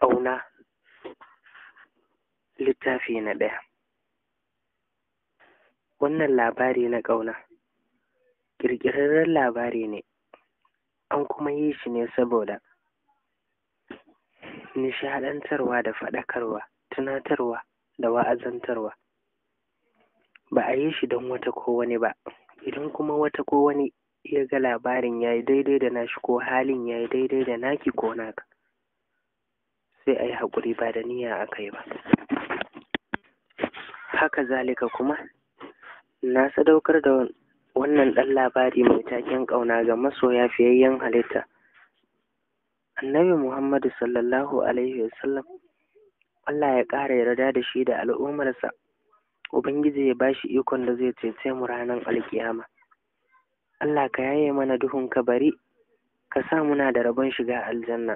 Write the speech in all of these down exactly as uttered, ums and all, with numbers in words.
ƙauna littafi na ɗaya. Wannan labari na ƙauna ƙirƙirarren labari ne, an kuma yi shi ne saboda nishaɗantarwa da faɗakarwa, tunatarwa da wa'azantarwa. Ba a yi shi don wata ko wani ba. Idan kuma wata ko wani ya ga labarin ya yi daidai da nashi ko halin ya yi daidai da naki ko naka, sai a yi haƙuri, ba da niyya aka yi ba. Haka zalika kuma na sadaukar da wannan ɗan labari mai taken ƙauna ga masoya fiyayyen halitta Annabi Muhammadu sallallahu alaihi wasallam. Allah ya ƙara yarda da shi da al'ummarsa. Ubangiji ya ba shi ikon da zai cece mu ranar alkiyama. Allah ka yaye mana duhun kabari, ka sa muna da rabon shiga aljanna.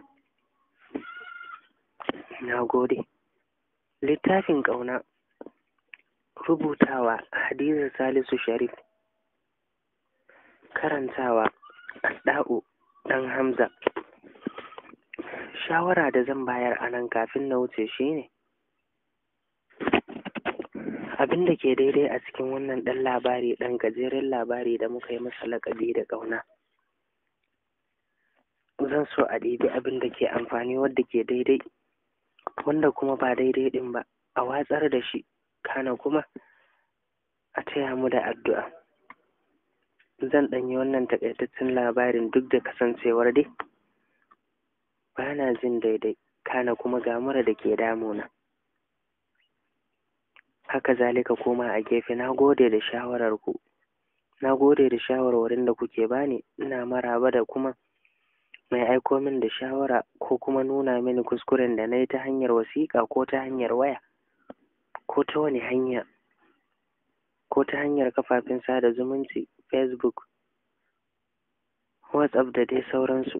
Na gode. Littafin ƙauna, rubutawa Hadiza Salisu Sharif, karantawa Asda'u ɗan Hamza. Shawara da zan bayar a nan kafin na wuce shi ne, abin da ke daidai a cikin wannan ɗan labari, ɗan gajeren labari da muka yi masa laƙabi da ƙauna. Zan so a ɗibi abin da ke amfani wadda ke daidai, wanda kuma ba daidai ɗin ba a watsar da shi, kana kuma a taya mu da addu'a. Zan ɗanyi wannan taƙaitaccen labarin duk da kasancewar dai ba na jin daidai, kana kuma ga mura da ke damuna. Haka zalika kuma a gefe na gode da shawararku, na gode da shawarwarin da kuke bani. Ina maraba da kuma mai aiko min da shawara ko kuma nuna mini kuskuren da na yi ta hanyar wasiƙa ko ta hanyar waya ko ta wani hanya ko ta hanyar kafafen sada zumunci, Facebook, WhatsApp da dai sauransu,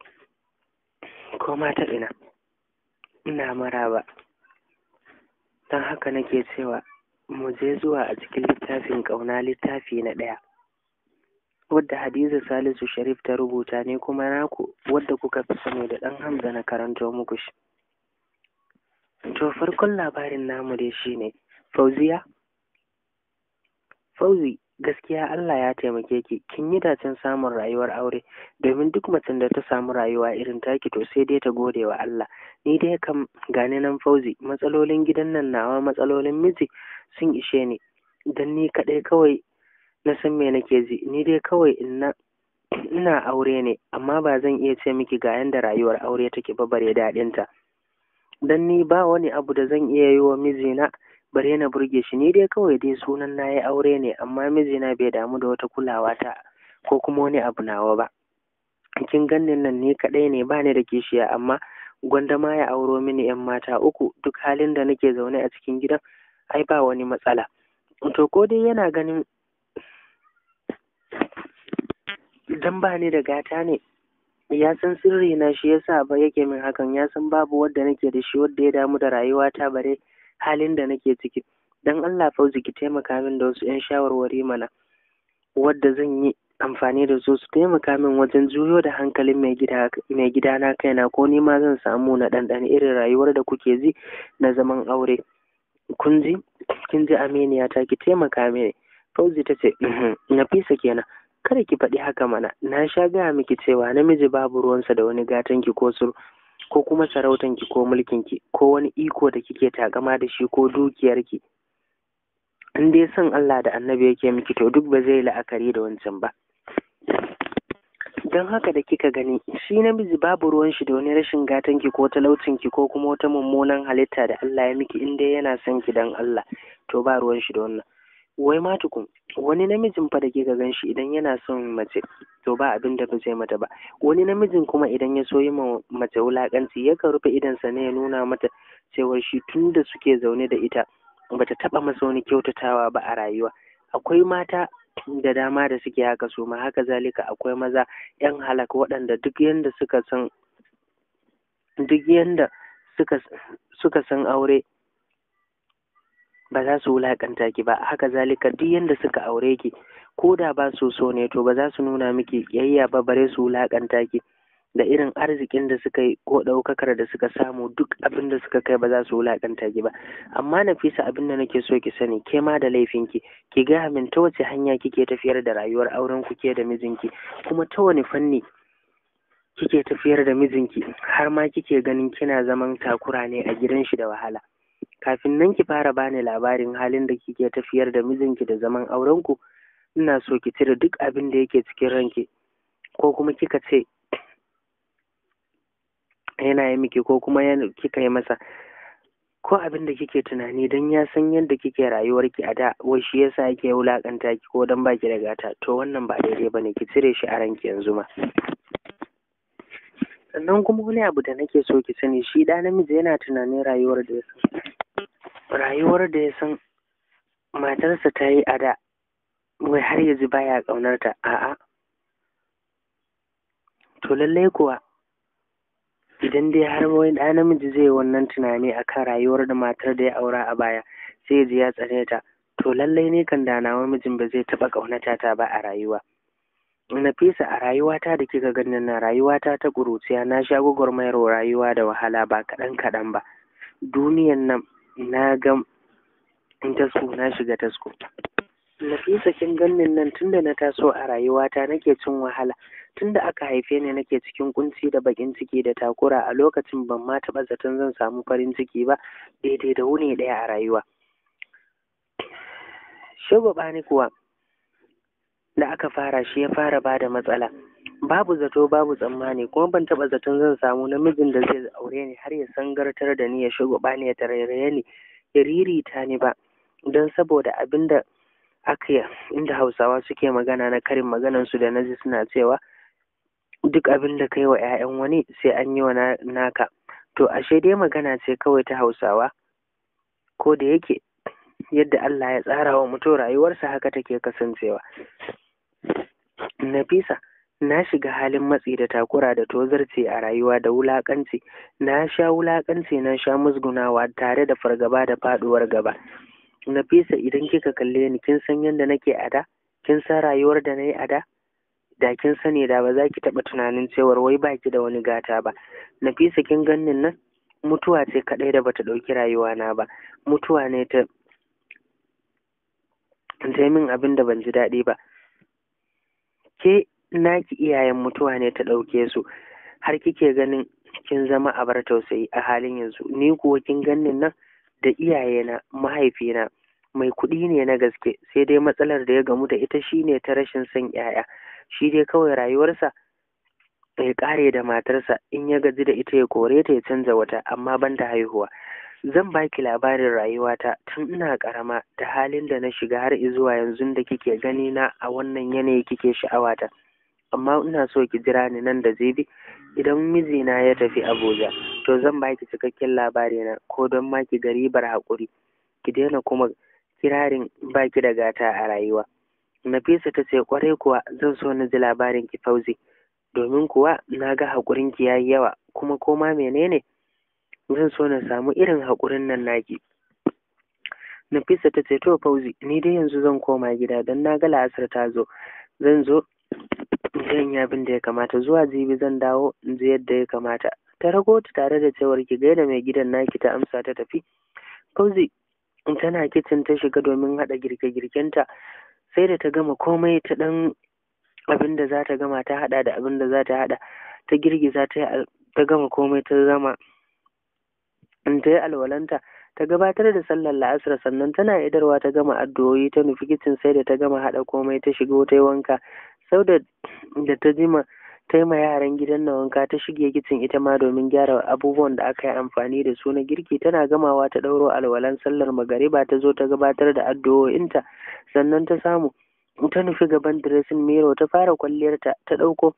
ko ma ta ina. Ina maraba. Don haka nake cewa mu je zuwa a cikin littafin ƙauna littafi na ɗaya, wadda Hadiza Salisu Sharif ta rubuta ne kuma naku wadda kuka fi sani da ɗan Hamza na karanto muku shi. To farkon labarin namu dai shi ne Fauziya. Fauzi, gaskiya Allah ya taimake ki, kin yi dacen samun rayuwar aure, domin duk macen da ta samu rayuwa irin taki to sai dai ta gode wa Allah. Ni dai kam gane nan Fauzi, matsalolin gidan nan nawa, matsalolin miji sun ishe ni, dan ni kaɗai kawai na san me nake ji. Ni dai kawai ina ina aure ne, amma ba zan iya ce miki ga yanda rayuwar aure take ba bare daɗinta, dan ni ba wani abu da zan iya yi wa mijina bare na burge shi. Ni dai kawai dai sunan na yi aure ne, amma mijina bai damu da wata kulawa ta ko kuma wani abu nawa ba. Kin ganin nan ni kaɗai ne, ba ni da kishiya, amma gwanda ma ya auro mini yan mata uku, duk halin da nake zaune a cikin gidan ai ba wani matsala. To ko dai yana ganin idan ba ni da gata ne, ya san sirri na shi yasa ba yake min hakan. Ya san babu wadda nake da shi wadda ya damu da rayuwata bare halin da nake ciki. Dan Allah Fauzi, ki taimaka min da wasu 'yan shawarwari mana, wadda zan yi amfani da su su taimaka min wajen juyo da hankalin mai gida mai gidana kaina, ko ni ma zan samu na ɗanɗana irin rayuwar da kuke ji na zaman aure. Kun ji kin ji aminiya ta, ki taimaka mini. Fauzi ta ce Nafisa kenan, kada ki faɗi haka mana. Na sha gaya miki cewa namiji babu ruwansa da wani gatanki ko sur ko kuma sarautanki ko mulkinki ko wani iko da kike takama da shi ko dukiyarki. In dai son Allah da annabi yake miki, to duk ba zai la'akari da wancan ba. Don haka da kika gani, shi namiji babu ruwan shi da wani rashin gatanki ko talaucinki ko kuma wata mummunan halitta da Allah ya miki. In dai yana son ki dan Allah, to ba ruwan shi da wannan. Wai ma tukun, wani namijin fa da kika gan shi idan yana son mace, to ba abin da ba zai mata ba. Wani namijin kuma idan ya so yi ma mace wulakanci, yakan rufe idansa ne ya nuna mata cewar shi tun da suke zaune da ita bata taba masa wani kyautatawa ba a rayuwa. Akwai mata da dama da suke haka su ma. Haka zalika akwai maza yan halaka waɗanda duk yanda suka san duk yanda suka suka san aure ba za su wulakanta ki ba. Haka zalika duk yanda suka aure ki, ko da ba su so ne, to ba za su nuna miki kiyayya ba bare su wulakanta ki. da irin arzikin da suka yi ko ɗaukakar da suka samu, duk abin da suka kai ba za su wulaƙanta ki ba. Amma Nafisa, abin da nake so ki sani, ke ma da laifinki. Ki gaya min ta wace hanya kike tafiyar da rayuwar auren ku ke da mijinki, kuma ta wani fanni kike tafiyar da mijinki har ma kike ganin kina zaman takura ne a gidan shi da wahala. Kafin nan ki fara bani labarin halin da kike tafiyar da mijinki da zaman auren ku, ina so ki cire duk abin da yake cikin ranki, ko kuma kika ce yana yi miki, ko kuma kika yi masa, ko abin da kike tunani don ya san yadda kike rayuwarki a da, wai shi yasa yake wulakanta ki ko don baki da gata, to wannan ba daidai bane, ki cire shi a ranki yanzu ma. Sannan kuma wani abu da nake so ki sani, shi ɗa namiji yana tunanin rayuwar da ya san rayuwar da ya san matarsa ta yi a da, wai har yanzu baya ƙaunarta. A'a, to lallai kuwa idan dai har wani ɗa namiji zai yi wannan tunani akan rayuwar da matar da ya aura a baya, sai ya ji ya tsane ta, to lallai ne kan da nawa mijin ba zai taɓa ƙaunata ta ba a rayuwa. Nafisa, a rayuwata da kika ganin na rayuwata ta ƙuruciya, na sha gwagwarmayar rayuwa da wahala ba kaɗan kaɗan ba. Duniyan nan na ga tasko, na shiga tasko. Nafisa, kin ganin nan tunda na taso a rayuwata nake cin wahala. Tunda aka haife ni nake cikin kunci da bakin ciki da takura. A lokacin ban ma taɓa zaton zan samu farin ciki ba daidai da wuni ɗaya a rayuwa. Shagwaba kuwa da aka fara shi ya fara ba da matsala. Babu zato babu tsammani, kuma ban taɓa zaton zan samu namijin da zai aure ni har ya sangartar da ni, ya shagwaba ni, ya tarairaye ni, ya ririta ni ba. Don saboda abin da aka yi, inda Hausawa suke magana na karin maganansu da naji suna cewa duk abin da kai wa 'ya'yan wani sai an yi wa naka. To ashe dai magana ce kawai ta Hausawa, ko da yake yadda Allah ya tsara wa mutum rayuwarsa haka take kasancewa. Nafisa, na shiga halin matsi da takura da tozarci a rayuwa da wulakanci. Na sha wulakanci, na sha musgunawa tare da fargaba da faduwar gaba. Nafisa, idan kika kalle ni, kin san yadda nake a da? Kin san rayuwar da na yi a da? Da kin sani da ba za ki taɓa tunanin cewar wai baki da wani gata ba. Nafisa, kin ganin nan mutuwa ce kaɗai da bata ɗauki rayuwana ba. Mutuwa ne ta ta min abin da ban ji daɗi ba. Ke naki iyayen mutuwa ne ta ɗauke su, har kike ganin kin zama abar tausayi a halin yanzu. Ni kuwa kin ganin nan da iyayena, mahaifina mai kuɗi ne na gaske, sai dai matsalar da ya gamu da ita shine ta rashin son 'ya'ya. Shi dai kawai rayuwarsa ya ƙare da matarsa, in ya gaji da ita ya kore ta ya canza wata, amma ban da haihuwa. Zan baki labarin rayuwata tun ina ƙarama da halin da na shiga har zuwa yanzu da kike gani na a wannan yanayi kike sha'awata. Amma ina so ki jira ni nan da jibi idan mijina ya tafi Abuja, to zan baki cikakken labari na, ko don ma ki ga ribar haƙuri, ki daina kuma kirarin baki da gata a rayuwa. Nafisa ta ce, ƙwarai kuwa zan so na ji labarin ki Fauzi, domin kuwa na ga haƙurin ki yayi yawa, kuma koma menene zan so na samu irin haƙurin nan naki. Nafisa ta ce, to Fauzi, ni dai yanzu zan koma gida don na ga la'asar ta zo. Zan zo zan yi abin da ya kamata, zuwa jibi zan dawo in ji yadda ya kamata. Ta rago ta tare da cewar ki gaida mai gidan naki, ta amsa ta tafi. Fauzi tana kicin ta shiga domin haɗa girke-girkenta, sai da ta gama komai ta ɗan abin da za ta gama, ta haɗa da abin da za ta haɗa, ta girgiza ta gama komai, ta gama in ta yi alwalanta, ta gabatar da sallar la'asar, sannan tana idarwa ta gama addu'o'i, ta nufi kicin, sai da ta gama haɗa komai ta shigo ta yi wanka. Sau da da ta jima ta yi ma yaran gidan na wanka, ta shige kicin ita ma domin gyara abubuwan da aka yi amfani da su na girki. Tana gamawa ta ɗauro alwalan sallar magariba, ta zo ta gabatar da addu'o'inta, sannan ta samu ta nufi gaban dressing mirror, ta fara kwalliyarta, ta ɗauko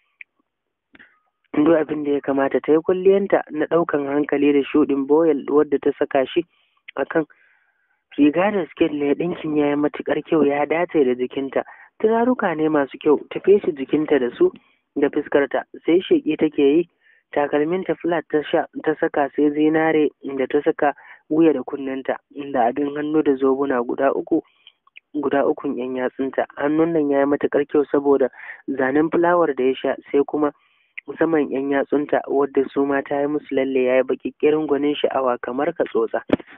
duk abin da ya kamata, ta yi kwalliyanta na ɗaukan hankali da shuɗin boyel wadda ta saka shi akan riga da siket ne. Ɗinkin ya yi matuƙar kyau, ya dace da jikinta. Turaruka ne masu kyau, ta feshe jikinta da su da fuskarta, sai sheƙi take yi. Takalminta flat ta sha ta saka, sai zinare da ta saka wuya da kunnenta, da abin hannu da zobuna guda uku guda ukun yan yatsunta. Hannun nan ya yi matuƙar kyau saboda zanen fulawar da ya sha, sai kuma saman yan yatsunta wadda su ma ta yi musu lalle ya yi baki kirin gwanin sha'awa kamar ka tsotsa.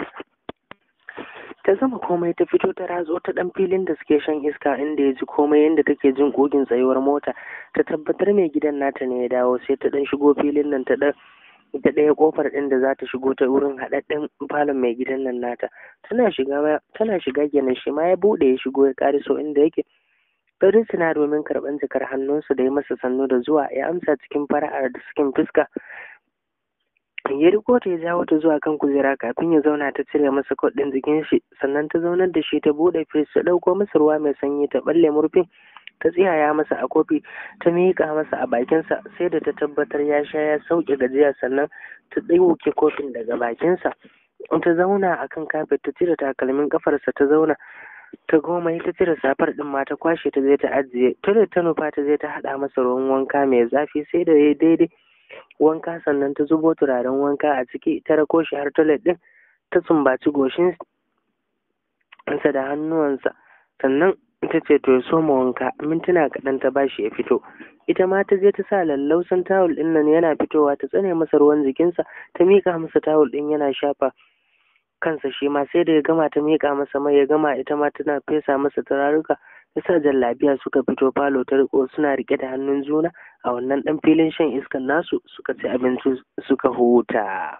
Ta zama komai ta fito ta ratso ta ɗan filin da suke shan iska inda ya ji komai yadda take jin ƙugin tsayuwar mota. Ta tabbatar mai gidan nata ne ya dawo sai ta ɗan shigo filin nan ta ɗan ita ɗaya ƙofar ɗin da za ta shigo ta wurin haɗaɗɗen falon mai gidan nan nata. Tana shiga tana shiga kenan shi ma ya buɗe ya shigo ya ƙariso inda yake. Farin suna domin karɓar jakar hannunsu da ya masa sannu da zuwa ya amsa cikin fara'ar da cikin fuska. Ya riko ta ya jawo ta zuwa kan kujera kafin ya zauna ta cire masa kot ɗin jikin shi sannan ta zaunar da shi ta buɗe fes ta ɗauko masa ruwa mai sanyi ta ɓalle murfin ta tsiyaya masa a kofi ta miƙa masa a bakinsa sai da ta tabbatar ya sha ya sauke gajiya sannan ta ɗauke kofin daga bakinsa. Ta zauna a kan kafet ta cire takalmin ƙafarsa ta zauna ta goma ta cire safar ɗin ma ta kwashe ta je ta ajiye ta da ta nufa ta je ta haɗa masa ruwan wanka mai zafi sai da ya daidai wanka sannan ta zubo turaren wanka a ciki ta rako shi har toilet ɗin ta sumbaci goshinsa da hannuwansa sannan ta ce to ya soma wanka mintuna kaɗan ta bashi ya fito. Ita ma ta je ta sa lallausan tawul ɗin nan yana fitowa ta tsane masa ruwan jikinsa ta miƙa masa tawul ɗin yana shafa kansa shi ma sai da ya gama ta miƙa masa mai ya gama ita ma tana fesa masa turaruka ta sa jallabiya suka fito falo ta riko suna riƙe da hannun juna a wannan ɗan filin shan iskan nasu suka ci abinci suka huta.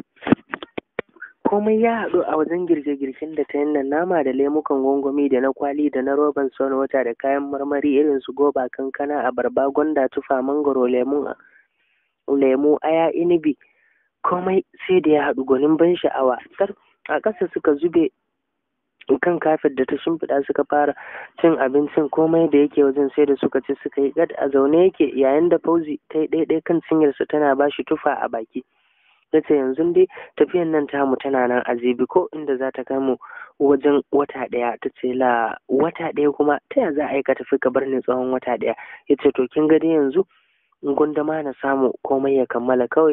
Komai ya haɗu a wajen girke-girken da ta yin nama da lemukan gwangwami da na kwali da na roban son wata da kayan marmari irin su goba, kankana, abarba, gwanda, tufa, mangoro, lemu, lemu, aya, inibi. Komai sai da ya haɗu gwanin ban sha'awa. A ƙasa suka zube kan kafet da ta shimfiɗa suka fara cin abincin komai da yake wajen sai da suka ci suka yi gad a zaune yake yayin da Fauzi ta yi ɗaiɗai kan cinyarsa tana ba shi tufa a baki. Ta ce yanzu dai tafiyan nan tamu tana nan a jibi ko inda za ta kai mu wajen wata ɗaya. Ta ce la wata ɗaya kuma ta ya za a yi ka tafi ka bar ni tsawon wata ɗaya. Ya ce to kin ga dai yanzu gundama na samu komai ya kammala kawai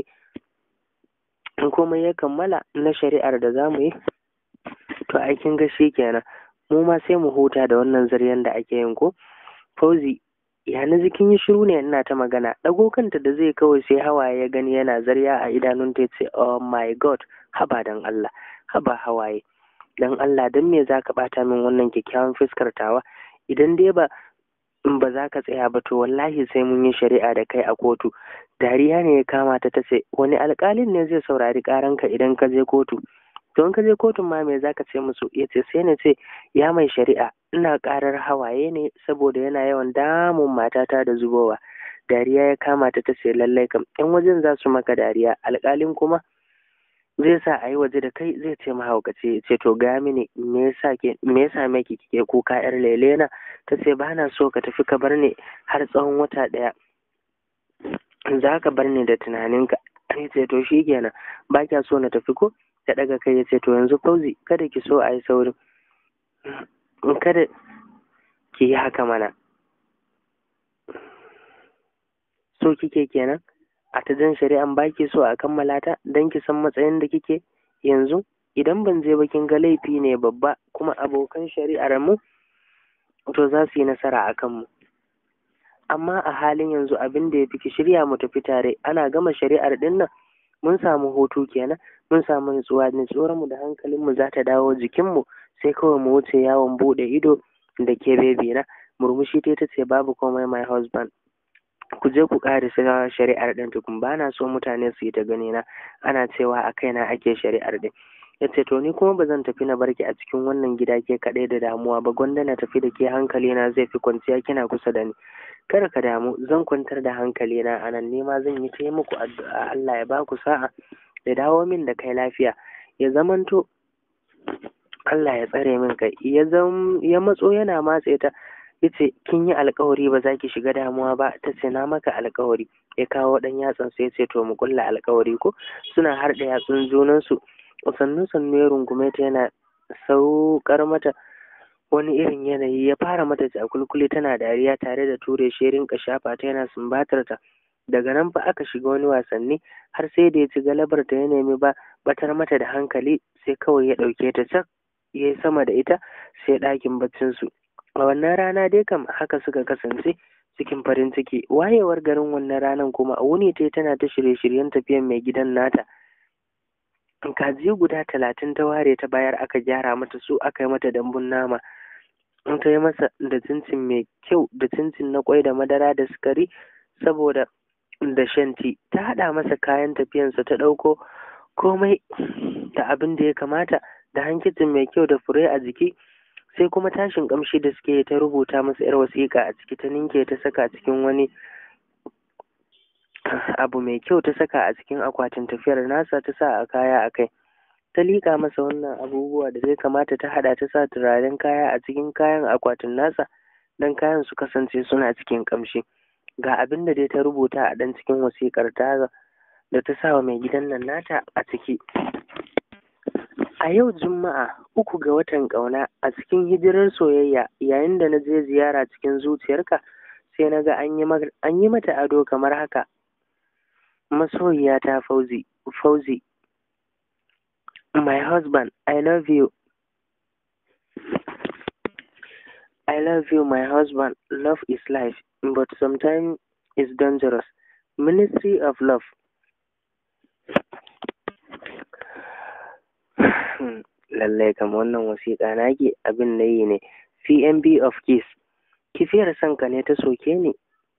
in komai ya kammala na shari'ar da za mu yi to aikin gashi kenan mu ma sai mu huta da wannan zaryan da ake yin ko. Fauzi ya na jikin yi shiru ne ina ta magana ɗago kanta da zai kawai sai hawaye ya gani yana zarya a idanun ta ce oh my god haba dan Allah haba hawaye dan Allah dan me zaka bata min wannan kyakkyawan fuskar tawa idan dai ba in ba za ka tsaya ba to wallahi sai mun yi shari'a da kai a kotu. Dariya ne ya kama ta tace wani alƙalin ne zai saurari ƙaranka idan ka je kotu. To in ka je kotun ma me zaka ce musu? Ya ce sai na ce ya mai shari'a ina ƙarar hawaye ne saboda yana yawan damun matata da zubowa. Dariya ya kama ta tace lallai kam ƴan wajen za su maka dariya alƙalin kuma zai sa a yi waje da kai zai ce mahaukaci. Ya ce to ga mini me yasa ke me yasa miki kike kuka yar lelena? Ta ce ba na so ka tafi ka bar ni har tsawon wata ɗaya za ka bar ni da tunaninka. Ya ce to shi kenan ba kya so na tafi ko? Ta ɗaga kai ya ce to yanzu Fauzi kada ki so a yi saurin kada ki yi haka mana so kike kenan a ta jan shari'an baki so a kammala ta don ki san matsayin da kike yanzu idan ban je ba kin ga laifi ne babba kuma abokan shari'ar mu to za su yi nasara a kanmu. Amma a halin yanzu abin da ya fi ki shirya mu tafi tare ana gama shari'ar din nan mun samu hutu kenan mun samu nutsuwa nutsuwar mu da hankalin mu za ta dawo jikin mu sai kawai mu wuce yawon bude ido da ke bebi na. Murmushi ta ce babu komai my husband ku je ku ƙara shiga shari'ar ɗin tukun ba na so mutane su yi ta gani na ana cewa a kaina ake shari'ar ɗin. Ya ce to ni kuma ba zan tafi na barki a cikin wannan gida ke kaɗai da damuwa ba gwanda na tafi da ke hankali na zai fi kwanciya kina kusa da ni. Kada ka damu zan kwantar da hankali na a nan nema zan yi ta muku addu'a Allah ya baku sa'a ya dawo min da kai lafiya ya zamanto Allah ya tsare min kai ya zam ya matso yana matse ta. Yace kin yi alkawari ba za ki shiga damuwa ba. Ta ce na maka alkawari. Ya kawo ɗan yatsan sai ce to mu kulla alkawari ko. Suna harɗe yatsun junansu sannu sannu ya rungume ta yana saukar mata wani irin yanayi ya fara mata cakulkuli tana dariya tare da ture shi rinka shafa ta yana sumbatar ta. Daga nan fa aka shiga wani wasanni har sai da ya ci galabar ta ya nemi ba batar mata da hankali sai kawai ya ɗauke ta cak ya yi sama da ita sai ɗakin baccin su. A wannan rana dai kam haka suka kasance cikin farin ciki. Wayewar garin wannan ranar kuma wuni ta tana ta shirye-shiryen tafiyan mai gidan nata. Kaji guda talatin ta ware ta bayar aka gyara mata su, aka yi mata dambun nama, ta yi masa da cincin mai kyau, da cincin na kwai da madara da sukari saboda da shanti. Ta haɗa masa kayan tafiyansa, ta ɗauko komai da abin da ya kamata, da hankicin mai kyau da fure a jiki, sai kuma tashin kamshi da suke. Ta rubuta masa yar wasiƙa a ciki, ta ninke ta saka cikin wani abu mai kyau, ta saka a cikin akwatin tafiyar nasa, ta sa a kaya a kai. Ta liƙa masa wannan abubuwa da zai kamata, ta haɗa, ta sa turaren kaya a cikin kayan akwatin nasa don kayan su kasance suna cikin kamshi. Ga abin da dai ta rubuta a ɗan cikin wasiƙar ta da ta sa wa mai gidan nan nata a ciki. A yau Juma'a uku ga watan ƙauna, a cikin hijirar soyayya, yayin da na je ziyara cikin zuciyarka, sai na ga an yi mata ado kamar haka. Masoyiya ta Fauzi, Fauzi, my husband, I love you. I love you, my husband. Love is life, but sometimes it's dangerous. Ministry of Love. Lallai kam wannan wasiƙa naki abin na yi ne. P M B of Kiss. Kifiyar sanka ne ta soke ni,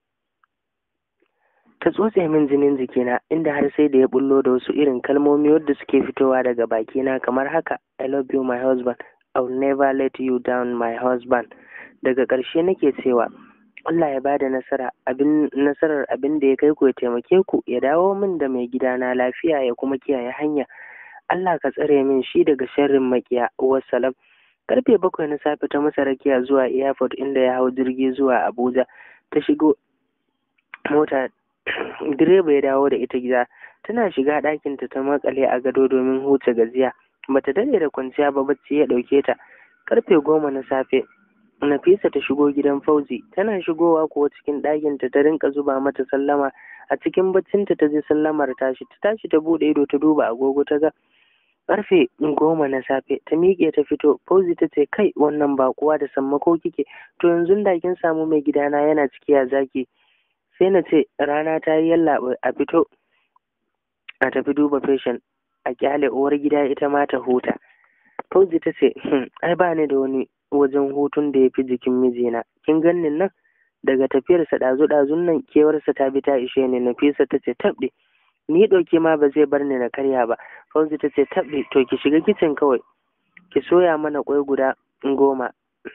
ta tsotse min jinin jikina, inda har sai da ya bullo da wasu irin kalmomi wadda suke fitowa daga bakina kamar haka. I love you, my husband. I will never let you down, my husband. Daga ƙarshe nake cewa Allah ya bada nasara abin nasarar abin da ya kai ku, ya taimake ku, ya dawo min da mai gidana lafiya, ya kuma kiyaye hanya. Allah ka tsare min shi daga sharrin makiya. Wassalam. Karfe bakwai na safe ta masa rakiya zuwa airport, inda ya hau jirgi zuwa Abuja. Ta shigo mota, direba ya dawo da ita gida. Tana shiga ɗakinta ta makale a gado domin huce gajiya. Bata dade da kwanciya ba, bacci ya ɗauke ta. Karfe goma na safe Nafisa ta shigo gidan Fauzi. Tana shigowa kuwa cikin ɗakinta ta rinka zuba mata sallama. A cikin baccinta ta ji sallamar tashi. Ta tashi ta buɗe ido, ta duba agogo, ta ga karfe goma na safe. Ta miƙe ta fito. Fauzi ta ce, kai wannan baƙuwa da sammako kike? To yanzu da kin samu mai gidana yana ciki, ya zaki? Sai na ce rana ta yi, yallaɓa a fito a tafi duba feshin, a kyale uwar gida ita ma ta huta. Fauzi ta ce, hm, ai ba ni da wani wajen hutun da ya fi jikin mijina. Kin ganin nan daga tafiyarsa ɗazu-ɗazun nan, kewarsa ta bi ta ishe ni. Nafisa ta ce, tabɗe, ni ɗauke ma ba zai bar ni na karya ba. Fauzi ta ce, tabɗe, to ki shiga kicin kawai, ki soya mana ƙwai guda goma,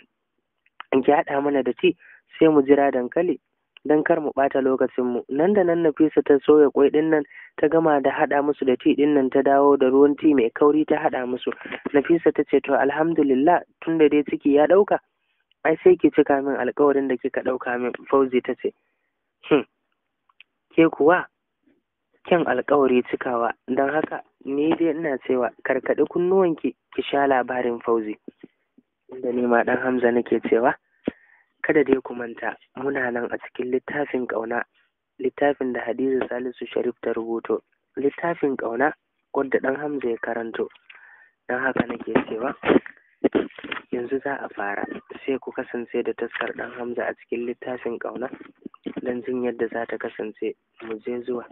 ki haɗa mana da ti, sai mu jira dankali don kar mu ɓata lokacinmu. Nan da nan Nafisa ta soya ƙwai ɗin nan, ta gama da haɗa musu da ti ɗin nan, ta dawo da ruwan ti mai kauri ta haɗa musu. Nafisa ta ce, to alhamdulillah, tun da dai ciki ya ɗauka, ai sai ki cika min alƙawarin da kika ɗauka min. Fauzi ta ce, hm, ke kuwa kyan alƙawari cikawa, don haka ni dai ina cewa karkaɗi kunnuwanki ki sha labarin Fauzi. Inda ni ma ɗan Hamza nake cewa kada dai ku manta, muna nan a cikin littafin ƙauna, littafin da Hadiza Salisu Sharif ta rubuto, littafin ƙauna wadda ɗan Hamza ya karanto. Don haka nake cewa yanzu za a fara, sai ku kasance da taskar ɗan Hamza a cikin littafin ƙauna don jin yadda za ta kasance. Mu je zuwa.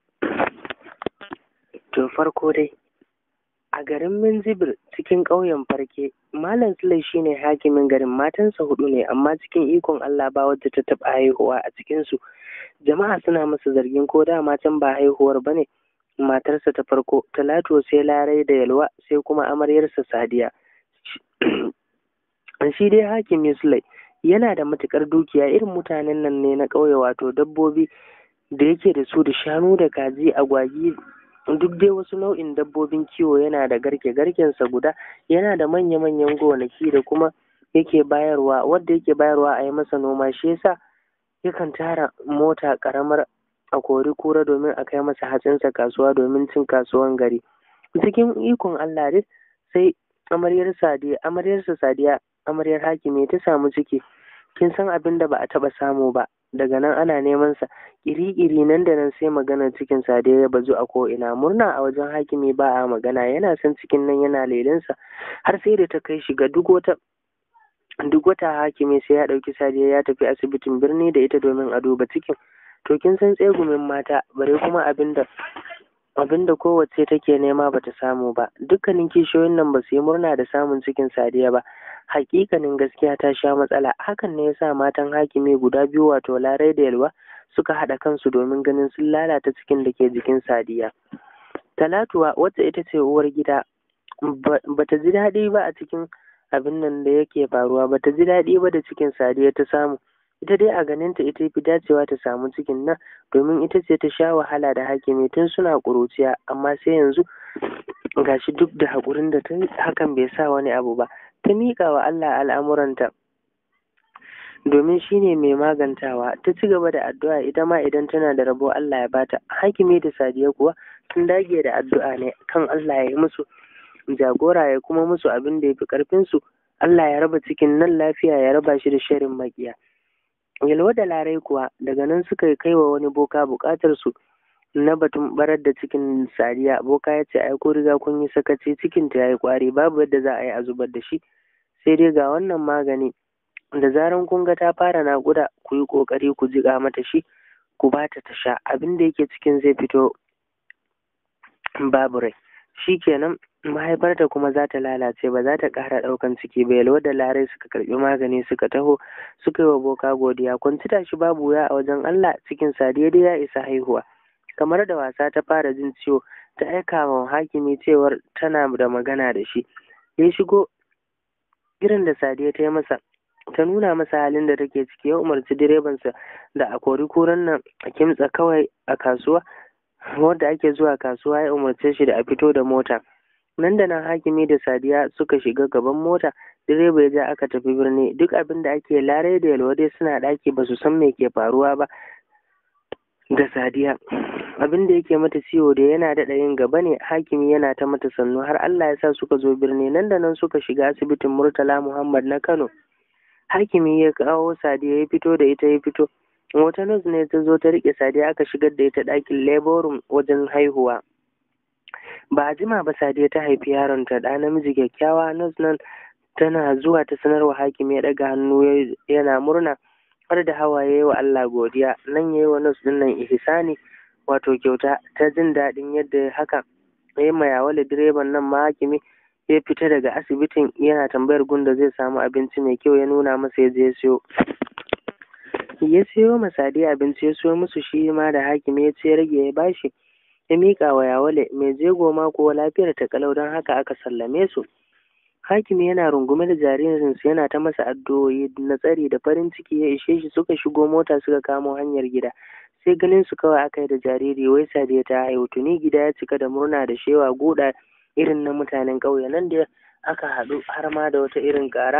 To farko dai, a garin Minjibir cikin ƙauyen Farke, Malam Sulai shine hakimin garin. Matansa hudu ne, amma cikin ikon Allah ba wadda ta taɓa haihuwa a cikinsu. Jama'a suna masa zargin ko da matan ba haihuwar bane. Matarsa ta farko Talatu, sai Larai da Yalwa, sai kuma amaryarsa Sadiya. Shi dai hakimi Sulai yana da matukar dukiya, irin mutanen nan ne na ƙauye, wato dabbobi da yake da su, da shanu da kaji, agwagi, duk dai wasu nau'in dabbobin kiwo. Yana da garke, garkensa guda. Yana da manya-manyan gonaki da kuma yake bayarwa, wadda yake bayarwa a yi masa noma. Shi yasa yakan tara mota karamar a kori kura domin a kai masa hatsinsa kasuwa domin cin kasuwan gari. Cikin ikon Allah dai sai amaryar Sadiya, amaryarsa Sadiya, amaryar hakimi, ta samu ciki. Kin san abin da ba a taba samu ba. Daga nan ana neman sa iri-iri, nan da nan sai maganar cikin Sadiya ya bazu a ko'ina. Murna a wajen hakimi ba a magana, yana son cikin nan, yana lelinsa, har sai da ta kai shi ga duk wata duk wata hakimi sai ya ɗauki Sadiya ya tafi asibitin birni da ita domin a duba cikin. To kin san tsegumin mata, bare kuma abinda abinda kowace take nema bata samu ba. Dukkanin kishiyoyin nan ba su yi murna da samun cikin Sadiya ba. Hakikanin gaskiya ta sha matsala. Hakan ne yasa matan hakimi guda biyu wato Larai da Yalwa suka haɗa kansu domin ganin sun lalata cikin da ke jikin Sadiya. Talatuwa wacce ita ce uwar gida bata ji daɗi ba a cikin abin nan da yake faruwa, bata ji daɗi ba da cikin Sadiya ta samu. Ita dai a ganinta ita fi dacewa ta samu cikin nan domin ita ce ta sha wahala da hakimi tun suna ƙuruciya, amma sai yanzu gashi duk da haƙurin da ta yi hakan bai sa wani abu ba. Ta miƙa wa Allah al'amuranta domin shi ne mai magantawa. Ta ci gaba da addu'a ita ma idan tana da rabo Allah ya bata. Hakimi da Sadiya kuwa sun dage da addu'a ne kan Allah ya yi musu jagora ya kuma musu abin da ya fi ƙarfinsu. Allah ya raba cikin nan lafiya, ya raba shi da sharin maƙiya. Yalwa da Larai kuwa daga nan suka kai wa wani boka buƙatar su na batun barar da cikin Sadiya. Boka ya ce ai ko riga kun yi sakaci, cikin ta yayi ƙwari, babu yadda za a yi a zubar da shi, sai dai ga wannan magani da zaran kun ga ta fara naƙuda ku yi ƙoƙari ku jiƙa mata shi ku ba ta ta sha, abin da yake cikin zai fito babu rai. Shi kenan mahaifarta kuma za ta lalace, ba za ta ƙara ɗaukan ciki ba. Yalwa da Larai suka karɓi magani suka taho suka yi wa boka godiya. Kwanci tashi babu wuya a wajen Allah, cikin Sadiya dai ya isa haihuwa. Kamar da wasa ta fara jin ciwo, ta aika wa hakimi cewar tana da magana da shi. Ya shigo irin da Sadiya ta yi masa, ta nuna masa halin da take ciki. Ya umarci direbansa da a kori kuran nan a kimtsa kawai a kasuwa wadda ake zuwa kasuwa. Ya umarce shi da a fito da mota. Nan da nan hakimi da Sadiya suka shiga gaban mota, direba ya ja aka tafi birni. Duk abin da ake, Larai da Yalwa dai suna ɗaki ba su san me ke faruwa ba da Sadiya. Abin da yake mata ciwo da yana daɗa yin gaba ne. Hakimi yana ta mata sannu har Allah ya sa suka zo birni. Nan da nan suka shiga asibitin Murtala Muhammad na Kano. Hakimi ya kawo Sadiya, ya fito da ita ya fito. Wata nurse ne ta zo ta riƙe Sadiya aka shigar da ita ɗakin labor room wajen haihuwa. Ba a jima ba Sadiya ta haifi yaron ta, ɗa namiji kyakkyawa. Nurse nan tana zuwa ta sanarwa hakimi, ya ɗaga hannu yana murna har da hawaye wa Allah godiya. Nan yayi wa nurse din nan ihsani wato kyauta ta jin daɗin yadda haka yayi ma Yawale direban nan ma. Hakimi ya fita daga asibitin yana tambayar gunda zai samu abinci mai kyau, ya nuna masa ya je ya siyo ya siyo ma Sadiya abinci, ya siyo musu shi ma da hakimi ya ce rage ya bashi, ya miƙa wa Yawale. Mai jego ma kuwa lafiyar ta kalau, don haka aka sallame su. Hakimi yana rungume da jaririnsu yana ta masa addu'o'i na tsari da farin ciki ya ishe shi. Suka shigo mota suka kamo hanyar gida, sai ganin su kawai aka yi da jariri. Wai Sadiya ta haihu. Tuni gida ya cika da murna da shewa guda irin na mutanen ƙauye. Nan da aka haɗu har ma da wata irin ƙara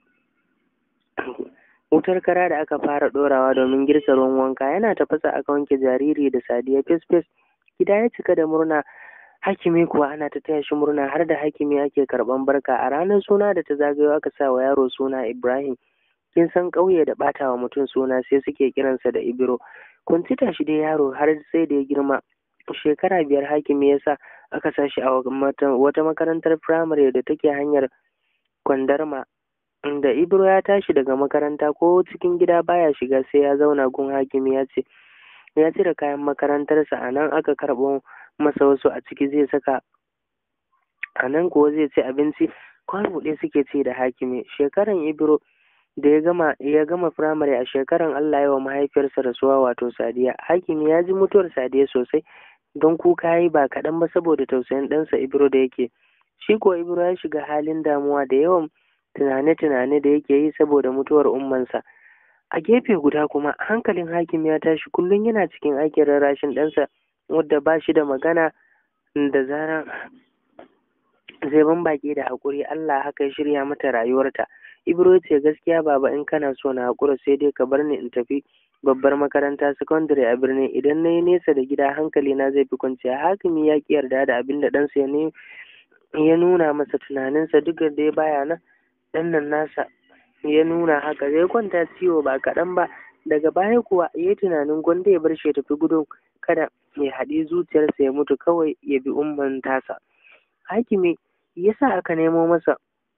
wutar kara da aka fara ɗorawa domin girka ruwan wanka yana tafasa. Aka wanke jariri da Sadiya fes fes. Gida ya cika da murna. Hakimi kuwa ana ta taya shi murna, har da hakimi ake karɓan barka. A ranar suna da ta zagayo aka sa wa yaro suna Ibrahim. Kin san ƙauye da ɓata wa mutum suna sai suke kiransa da Ibro. Kunci tashi dai yaro har sai da ya girma. Shekara biyar hakimi ya sa aka sa shi a wata makarantar firamare da take hanyar Kwandarma. Da Ibro ya tashi daga makaranta ko cikin gida baya shiga sai ya zauna gun hakimi ya ce ya cire kayan makarantarsa. A nan aka karɓo masa wasu a ciki zai saka, a nan kuwa zai ci abinci. Kwano ɗaya suke ci da hakimi. Shekaran Ibro da ya gama ya gama firamare a shekaran Allah ya wa mahaifiyarsa rasuwa wato Sadiya. Hakimi ya ji mutuwar Sadiya sosai, don kuka yi ba kaɗan ba saboda tausayin ɗansa Ibro da yake. Shi kuwa Ibro ya shiga halin damuwa da yawan tunane-tunane da yake yi saboda mutuwar ummansa. A gefe guda kuma hankalin hakimi ya tashi, kullum yana cikin aikin rarrashin ɗansa wadda ba shi da magana. Da zaran zai ban baki da haƙuri, Allah haka ya shirya mata rayuwarta. Ibro ce gaskiya baba, in kana so na haƙura sai dai ka bar ni in tafi babbar makaranta sakandare a birni. Idan na yi nesa da gida hankali na zai fi kwanciya. Hakimi ya ki yarda da abin da ɗansa ya ya nuna masa. Tunaninsa duk da ya baya nan, ɗan nan nasa ya nuna haka zai kwanta ciwo ba kaɗan ba. Daga baya kuwa ya yi tunanin gwanda ya bar shi ya tafi gudun kada ya haɗi zuciyarsa ya mutu kawai ya bi umman tasa. Hakimi ya sa aka nemo masa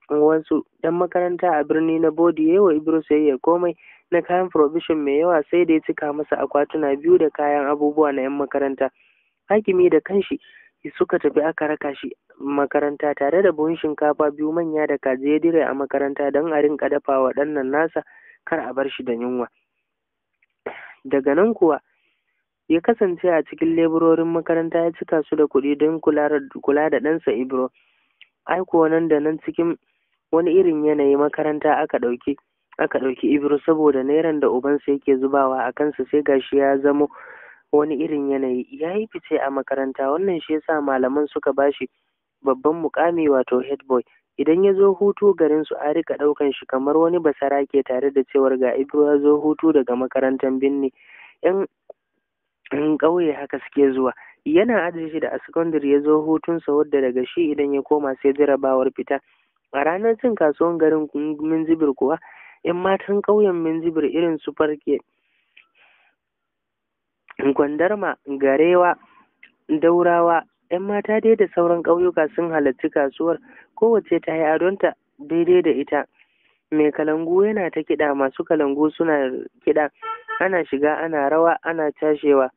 wasu ɗan makaranta a birni na Bodi yayi wa Ibro sayayya komai na kayan provision mai yawa, sai da ya cika masa akwatuna biyu da kayan abubuwa na 'yan makaranta. Hakimi da kanshi suka tafi aka raka shi makaranta tare da buhun shinkafa biyu manya da kaji ya dire a makaranta don a rinka dafa wa ɗannan nasa kar a bar shi da yunwa. Daga nan kuwa ya kasance a cikin leburorin makaranta ya cika su da kuɗi don kula da ɗansa Ibro. Ai kuwa nan da nan cikin wani irin yanayi makaranta aka ɗauki aka ɗauki Ibro saboda nairan da ubansa yake zubawa a kansa sai gashi ya zamo wani irin yanayi. Ya yi fice a makaranta, wannan shi yasa malaman suka bashi babban mukami wato head boy. Idan ya zo hutu garin su a rika ɗaukan shi kamar wani basarake tare da cewar ga Ibro ya zo hutu daga makarantar binni. Yan ƙauye haka suke zuwa. Yana ajiye shi da a secondary ya zo hutunsa wadda daga shi idan ya koma sai jarabawar fita. A ranar cin kasuwan garin Minjibir kuwa 'yan matan ƙauyen Minjibir irin su Farke, Gwandarma, Garewa, Daurawa, 'yan mata dai da sauran ƙauyuka sun halarci kasuwar, kowace ta yi adonta daidai da ita. Mai kalangu yana ta kiɗa, masu kalangu suna kiɗa, ana shiga ana rawa ana cashewa.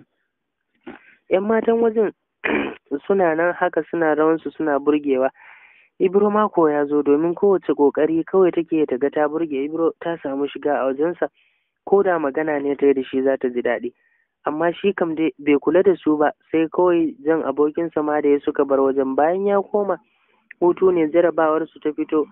'Yan matan wajen suna nan haka suna rawansu suna burgewa. Ibro mako ya zo domin kowace ƙoƙari kawai take ta ga ta burge Ibro ta samu shiga a wajensa, ko da magana ne ta yi da shi za ta ji daɗi. Amma shi kam dai bai kula da su ba, sai kawai jan abokinsa ma da ya suka bar wajen. Bayan ya koma hutu ne jarabawar su ta fito,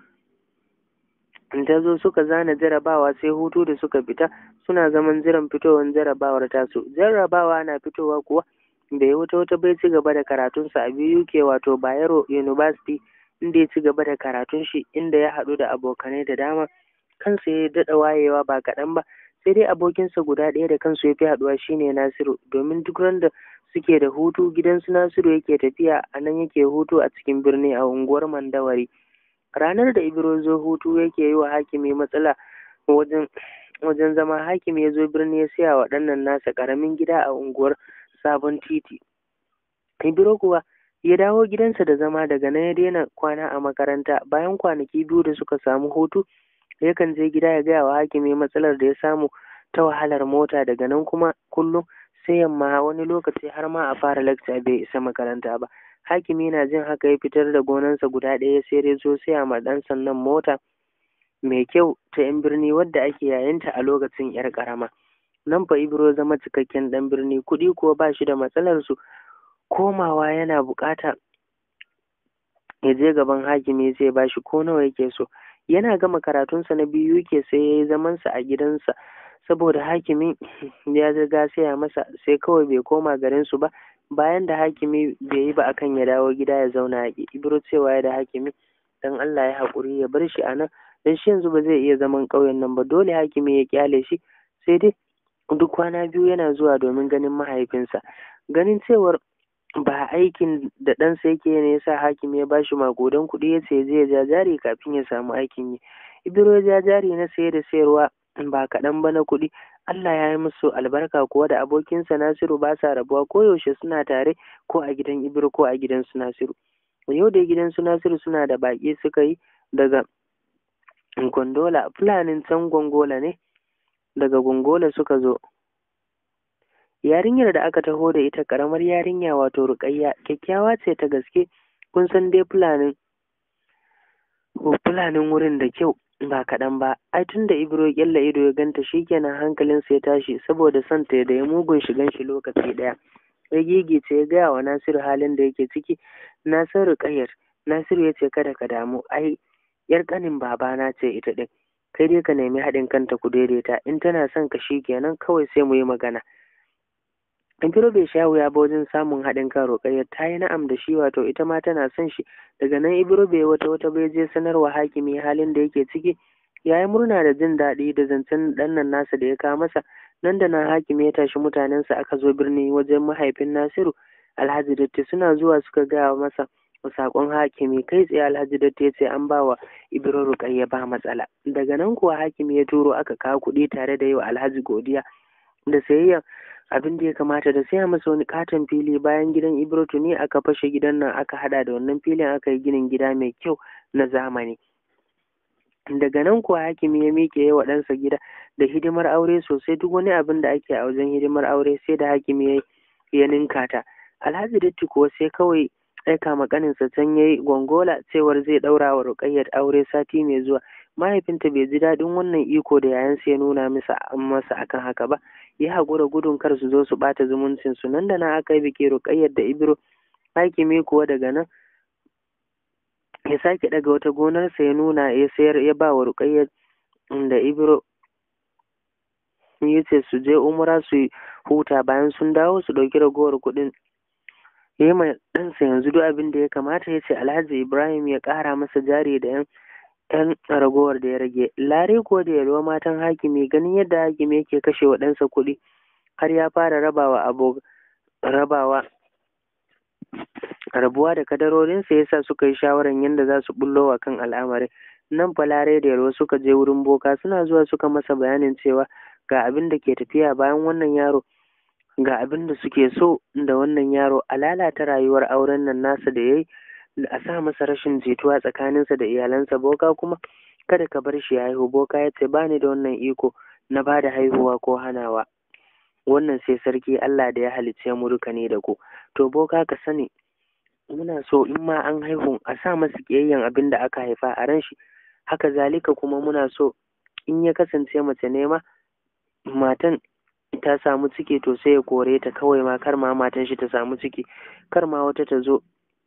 ta zo suka zana jarabawa sai hutu da suka fita suna zaman jiran fitowar jarabawar tasu. Jarabawa na fitowa kuwa da ya wuta wata bai ci gaba da karatunsa a B U K wato Bayero University, inda ya ci gaba da karatun shi, inda ya haɗu da abokanai da dama. Kansa ya daɗa wayewa ba kaɗan ba, sai dai abokinsa guda ɗaya da kansu ya fi haɗuwa shine Nasiru, domin duk randa suke da hutu gidansu Nasiru yake tafiya, a nan yake hutu a cikin birni a unguwar Mandawari. Ranar da Ibro zo hutu yake yi wa Hakimi matsala wajen wajen zama, Hakimi ya zo birni ya siya wa ɗannan nasa ƙaramin gida a unguwar Sabon Titi. Ibro kuwa ya dawo gidansa da zama, daga nan ya daina kwana a makaranta. Bayan kwanaki biyu da suka samu hutu yakan je gida ya gaya wa Hakimi matsalar da ya samu ta wahalar mota. Daga nan kuma kullum sai yamma, wani lokaci har ma a fara lecture bai isa makaranta ba. Hakimi na jin haka ya fitar da gonansa guda ɗaya sai ya zo saya ma ɗan sannan mota mai kyau ta 'yan birni wadda ake yayinta a lokacin 'yar ƙarama. Nan fa Ibro zama cikakken ɗan birni, kuɗi kuwa ba shi da matsalar su. Komawa yana buƙata ya je gaban Hakimi sai ba shi ko nawa yake so. Yana gama karatunsa na biyu yake sai ya yi zamansa a gidansa saboda Hakimi ya riga saya masa, sai kawai bai koma garinsu ba. Bayan da Hakimi bai yi ba akan ya dawo gida ya zauna a Ibro cewa ya da Hakimi dan Allah ya haƙuri ya bar shi a nan, dan shi yanzu ba zai iya zaman ƙauyen nan ba. Dole Hakimi ya kyale shi, sai dai duk kwana biyu yana zuwa domin ganin mahaifinsa. Ganin cewar ba aikin da ɗansa yake ne yasa Hakimi ya bashi maƙudan kuɗi ya ce zai ja jari kafin ya samu aikin yi. Ibro ya ja jari na saye da sayarwa ba kaɗan ba na kuɗi. Allah ya yi musu albarka kuwa da abokinsa Nasiru ba sa rabuwa, koyaushe suna tare, ko a gidan Ibro ko a gidan su Nasiru. Yau da gidan su Nasiru suna da baƙi suka yi daga Gondola, Fulanin can Gongola ne, daga Gongola suka zo. Yarinyar da aka taho da ita ƙaramar yarinya wato Ruƙayya, kyakkyawa ce ta gaske. Kun san dai Fulanin Fulanin wurin da kyau ba kaɗan ba. Ai tun da Ibro ƙyalla ido ya ganta shikenan hankalinsa ya tashi saboda son ta da ya mugun shigan shi lokaci ɗaya. Ya gigice ya gaya wa Nasiru halin da yake ciki. Nasiru Ruƙayyar, Nasiru ya ce kada ka damu, ai yar ƙanin babana ce ita ɗin, kai dai ka nemi haɗin kanta ku daidaita, in tana son ka shikenan kawai sai mu yi magana. Ibro bai sha wuya ba wajen samun haɗin kan Ruƙayyar, ta yi na'am da shi wato ita ma tana son shi. Daga nan Ibro bai wata wata bai je sanarwa Hakimi halin da yake ciki. Ya yi murna da jin daɗi da zancen ɗannan nasa da ya kawo masa. Nan da nan Hakimi ya tashi mutanensa aka zo birni wajen mahaifin Nasiru, Alhaji Datti. Suna zuwa suka gaya masa saƙon Hakimi, kai tsaye Alhaji Datti ya ce an ba wa Ibro Ruƙayya ba matsala. Daga nan kuwa Hakimi ya turo aka kawo kuɗi tare da yi wa Alhaji godiya da sayayyan abin da ya kamata da saya masa wani katon fili bayan gidan Ibro. Tuni aka fashe gidan nan aka hada da wannan filin aka yi ginin gida mai kyau na zamani. Daga nan kuwa Hakimi ya miƙe ya wa ɗansa gida da hidimar aure sosai. Duk wani abin da ake a wajen hidimar aure sai da Hakimi ya ya ninka ta. Alhaji Datti kuwa sai kawai aika ma ƙaninsa can ya yi gongola cewar zai ɗaura wa Ruƙayyat aure sati mai zuwa. Mahaifinta bai ji daɗin wannan iko da yayansa ya nuna masa masa akan haka ba, ya haƙura gudun kar su zo su ɓata zumuncin su. Nan da nan aka yi biki Ruƙayyat da Ibro. Hakimi kuwa daga nan ya sake ɗaga wata gonarsa ya nuna ya sayar ya ba wa Ruƙayyat da Ibro, ya ce su je umra su huta, bayan sun dawo su ɗauki ragowar kuɗin. Ya yi ma ɗansa yanzu duk abin da ya kamata. Ya ce Alhaji Ibrahim ya ƙara masa jari da yan yan ragowar da ya rage. Lare ko da yalwa matan Hakimi ganin yadda Hakimi yake kashe wa ɗansa kuɗi har ya fara rabawa abo rabawa rabuwa da kadarorinsa, yasa suka yi shawarar yadda za su bullo wa kan al'amarin. Nan fa Lare da yalwa suka je wurin boka, suna zuwa suka masa bayanin cewa ga abin da ke tafiya bayan wannan yaro, ga abin da suke so da wannan yaro, a lalata rayuwar auren nan nasa da yayi, a sa masa rashin jituwa tsakaninsa da iyalansa. Boka kuma kada ka bar shi ya haihu. Boka ya ce ba ni da wannan iko na ba da haihuwa ko hanawa, wannan sai sarki Allah da ya halicce mu duka ne da ku. To boka ka sani muna so in ma an haihu a sa masa ƙiyayyen abin da aka haifa a ran shi, haka zalika kuma muna so in ya kasance mace ne ma matan ta samu ciki to sai ya kore ta kawai, ma kar ma matan shi ta samu ciki, kar ma wata ta zo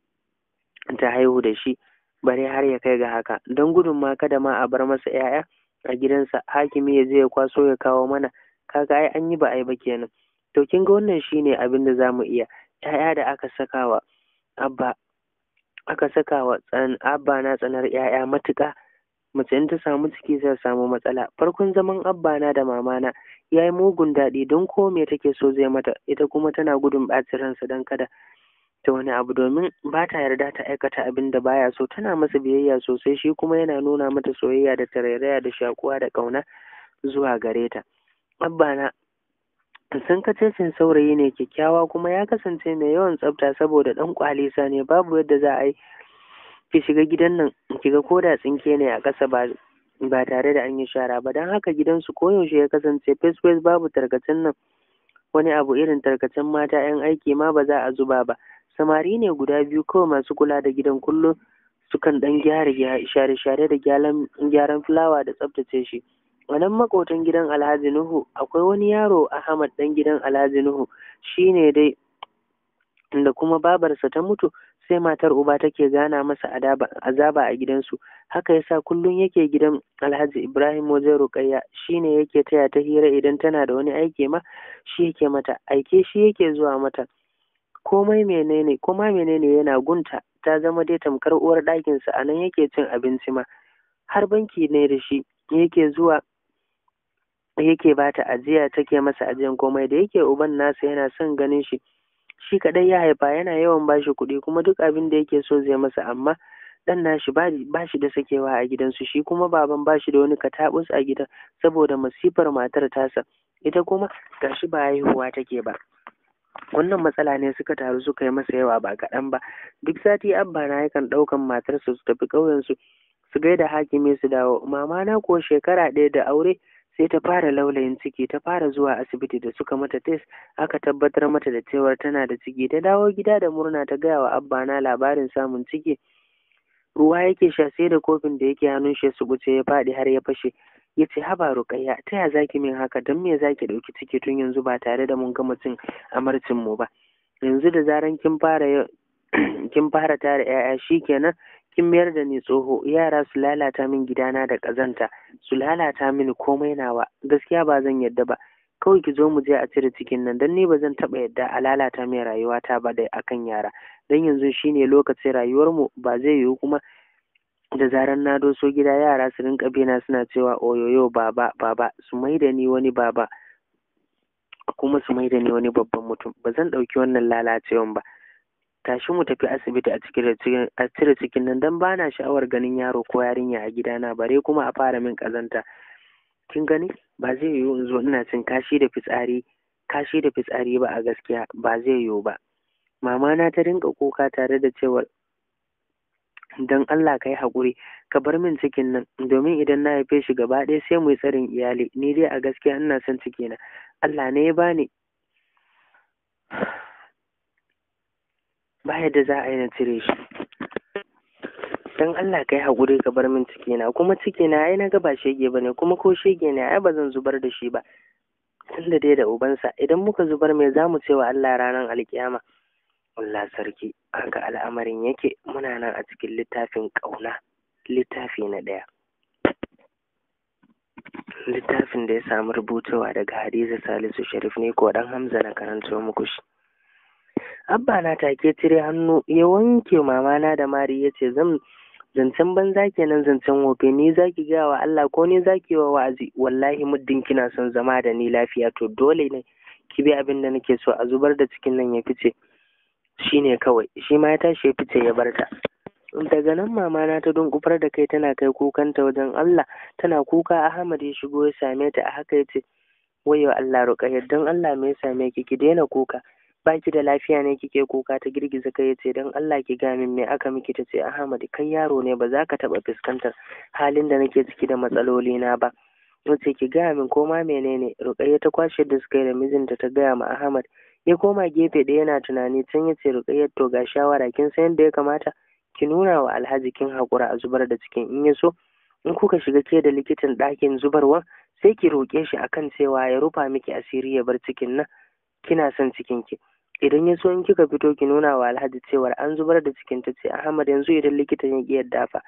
ta haihu da shi, bare har ya kai ga haka. Don gudun ma kada ma a bar masa 'ya'ya a gidansa, Hakimi ya je ya kwaso ya kawo mana, kaga ai an yi ba ai ba kenan. To kin ga wannan shine abin da zamu iya. 'Ya'ya da aka sakawa abba aka sakawa tsan abba na tsanar 'ya'ya matuƙa. Mace in ta samu ciki zai samu matsala. Farkon zaman abba na da mama na yayi mugun daɗi, don ko me take so zai mata, ita kuma tana gudun ɓacin ransa don kada ta wani abu, domin ba ta yarda ta aikata abin da baya so. Tana masa biyayya sosai, shi kuma yana nuna mata soyayya da tarairaya da shakuwa da ƙauna zuwa gare ta. Abba na san kacecin saurayi ne kyakkyawa, kuma ya kasance mai yawan tsafta saboda ɗan kwalisa ne. Babu yadda za a yi ki shiga gidan nan ki ga ko da tsinke ne a ƙasa ba ba tare da an yi shara ba. Don haka gidansu koyaushe ya kasance fes fes, babu tarkacen nan wani abu irin tarkacen mata 'yan aiki ma ba za a zuba ba. Samari ne guda biyu kawai masu kula da gidan, kullum sukan ɗan gyara share-share da gyaran fulawa da tsaftace shi. A nan maƙotan gidan Alhaji Nuhu akwai wani yaro Ahmad ɗan gidan Alhaji Nuhu, shi ne dai da kuma babarsa ta mutu sai matar uba take gana masa azaba a gidansu. Haka yasa kullum yake gidan Alhaji Ibrahim wajen Ruƙayya, shi ne yake taya ta hira, idan tana da wani aiki ma shi yake mata aike, shi yake zuwa mata komai menene kuma menene yana gunta. Ta zama dai tamkar uwar ɗakinsa, a nan yake cin abinci ma, har banki ne da shi yake zuwa yake bata ajiya, take masa ajiyan komai. Da yake uban nasa yana son ganin shi shi kadai ya haifa, yana yawan bashi kuɗi kuma duk abin da yake so zai masa, amma dan nashi ba shi da sakewa a gidansu. Shi kuma baban ba shi da wani katabus a gidan saboda masifar matar tasa, ita kuma gashi ba haihuwa take ba. Wannan matsala ne suka taru suka yi masa yawa ba kaɗan ba. Duk sati abba na yakan ɗaukan matarsa su tafi ƙauyensu su gaida Hakimi su dawo. Mama na ko shekara ɗaya da aure sai ta fara laulayin ciki, ta fara zuwa asibiti da suka mata test aka tabbatar mata da cewar tana da ciki. Ta dawo gida da murna ta gaya wa abba na labarin samun ciki. Ruwa yake sha sai da kofin da yake hannun shi su buce ya faɗi har ya fashe. Ya ce haba Ruƙayya, ta ya zaki min haka? Don me zaki ɗauki ciki tun yanzu ba tare da mun gama cin amarcin mu ba? Yanzu da zaran kin fara kin fara tara 'ya'ya shikenan kin mayar da ni tsoho. Yara su lalata min gidana da ƙazanta, su lalata mini komai nawa. Gaskiya ba zan yadda ba, kawai ki zo mu je a cire cikin nan, don ni ba zan taɓa yadda a lalata min rayuwata ba da akan yara. Don yanzu shine lokacin rayuwarmu, ba zai yiwu kuma da zaran na doso gida yara su rinka bina suna cewa oyoyo baba baba, su mai da ni wani baba kuma su mai da ni wani babban mutum. Ba zan ɗauki wannan lalacewan ba. Tashi mu tafi asibiti a cire cikin nan, don ba na sha'awar ganin yaro ko yarinya a gidana, bare kuma a fara min ƙazanta. Kin gani ba zai yiwu in zo ina cin kashi da fitsari kashi da fitsari ba, a gaskiya ba zai yiwu ba. Mama na ta rinka kuka tare da cewar don Allah ka yi haƙuri ka bar min cikin nan, domin idan na haife shi gaba ɗaya sai mu yi tsarin iyali. Ni dai a gaskiya ina son cikina, Allah ne ya bani, ba yadda za a yi na cire shi. Don Allah ka yi haƙuri ka bar min cikina, kuma cikina ai na ga ba shege ba ne, kuma ko shege ne ai ba zan zubar da shi ba, tunda dai da ubansa. Idan muka zubar me za mu ce wa Allah ranar alkiyama? Allah sarki, haka al'amarin yake. Muna nan a cikin littafin ƙauna, littafi na ɗaya, littafin da ya samu rubutowa daga Hadiza Salisu Sharif ne ko ɗan Hamza na karanto muku shi. Abba na take cire hannu ya wanke mamana da mari ya ce, zan zancen banza kenan, zancen wofe, ni zaki gaya wa Allah ko ni zaki wa wa'azi? Wallahi muddin kina son zama da ni lafiya to dole ne ki bi abin da nake so, a zubar da cikin nan ya fice, shine kawai. Shi ma ya tashi ya fice ya bar ta. Daga nan mama na ta dunkufar da kai tana kai kukanta wajen Allah, tana kuka. Ahmad ya shigo ya same ta a haka ya ce, wayo Allah Ruqayyah, don Allah me ya same ki? Ki daina kuka, baki da lafiya ne kike kuka? Ta girgiza kai ya ce, don Allah ki ga min me aka miki? Ta ce, Ahmad kai yaro ne, ba za ka taɓa fuskantar halin da nake ciki da matsaloli na ba. Wace ki gaya min ko ma menene? Ruqayyah ta kwashe da suka yi da mijinta ta gaya ma Ahmad. Ya koma gefe ɗaya yana tunani, can ya ce, Ruqayyah to ga shawara, kin san yadda ya kamata ki nuna wa Alhaji kin haƙura a zubar da cikin. In ya so in kuka shiga ke da likitan ɗakin zubarwa sai ki roƙe shi akan cewa ya rufa miki asiri ya bar cikin nan, kina son cikin ki. Idan ya so in kika fito ki nuna wa Alhaji cewar an zubar da cikin. Ta ce, Ahmad yanzu idan likitan ya ƙi yadda fa,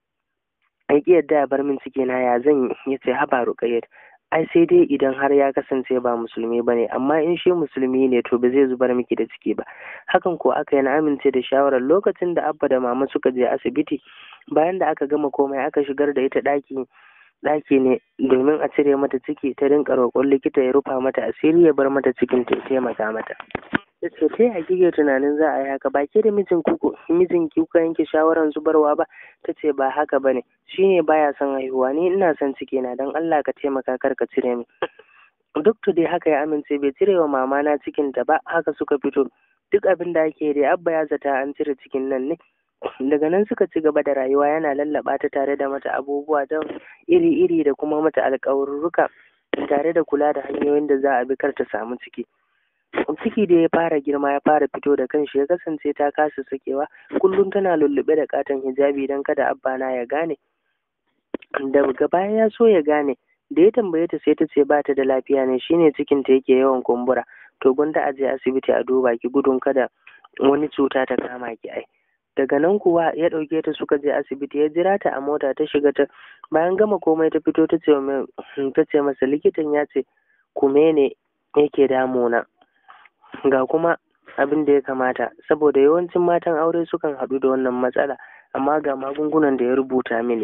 ya ƙi yadda ya bar min ciki na, ya zan yi? Ya ce, haba Ruqayyah, ai sai dai idan har ya kasance ba musulmi ba ne, amma in shi musulmi ne to ba zai zubar miki da ciki ba. Hakan ko aka yi, na amince da shawarar. Lokacin da Abba da Mama suka je asibiti, bayan da aka gama komai aka shigar da ita ɗaki ɗaki ne domin a cire mata ciki, ta rinka roƙon likita ya rufa mata asiri ya bar mata cikin ta, ya taimaka mata. Ta ce, ta yi kike tunanin za a yi haka? Ba ke da mijin ku mijin ki kuka yanke shawarar zubarwa ba? Ta ce, ba haka bane, shi ne baya son haihuwa, ni ina son ciki na, don Allah ka taimaka kar ka cire min. Duk dai haka ya amince, bai cire wa mama na cikin ta ba. Haka suka fito, duk abin da ake dai Abba ya zata an cire cikin nan ne. Daga nan suka ci gaba da rayuwa, yana lallaba ta tare da mata abubuwa don iri-iri da kuma mata alƙawarruka, tare da kula da hanyoyin da za a bi kar ta samu ciki. Ciki da ya fara girma ya fara fito da kanshi, ya kasance ta kasa sakewa. Kullum tana lullube da katon hijabi don kada Abba na ya gane. Daga baya ya so ya gane, da ya tambaye ta sai ta ce ba ta da lafiya ne, shine cikin ta yake yawan kumbura. To gwanda a je asibiti a duba ki, gudun kada wani cuta ta kama ki ai. Daga nan kuwa ya ɗauke ta suka je asibiti, ya jira ta a mota, ta shiga ta. Bayan gama komai ta fito ta ce ta ce masa, likitan ya ce kume ne yake damuna, ga kuma abin da ya kamata, saboda yawancin matan aure sukan haɗu da wannan matsala, amma ga magungunan da ya rubuta mini.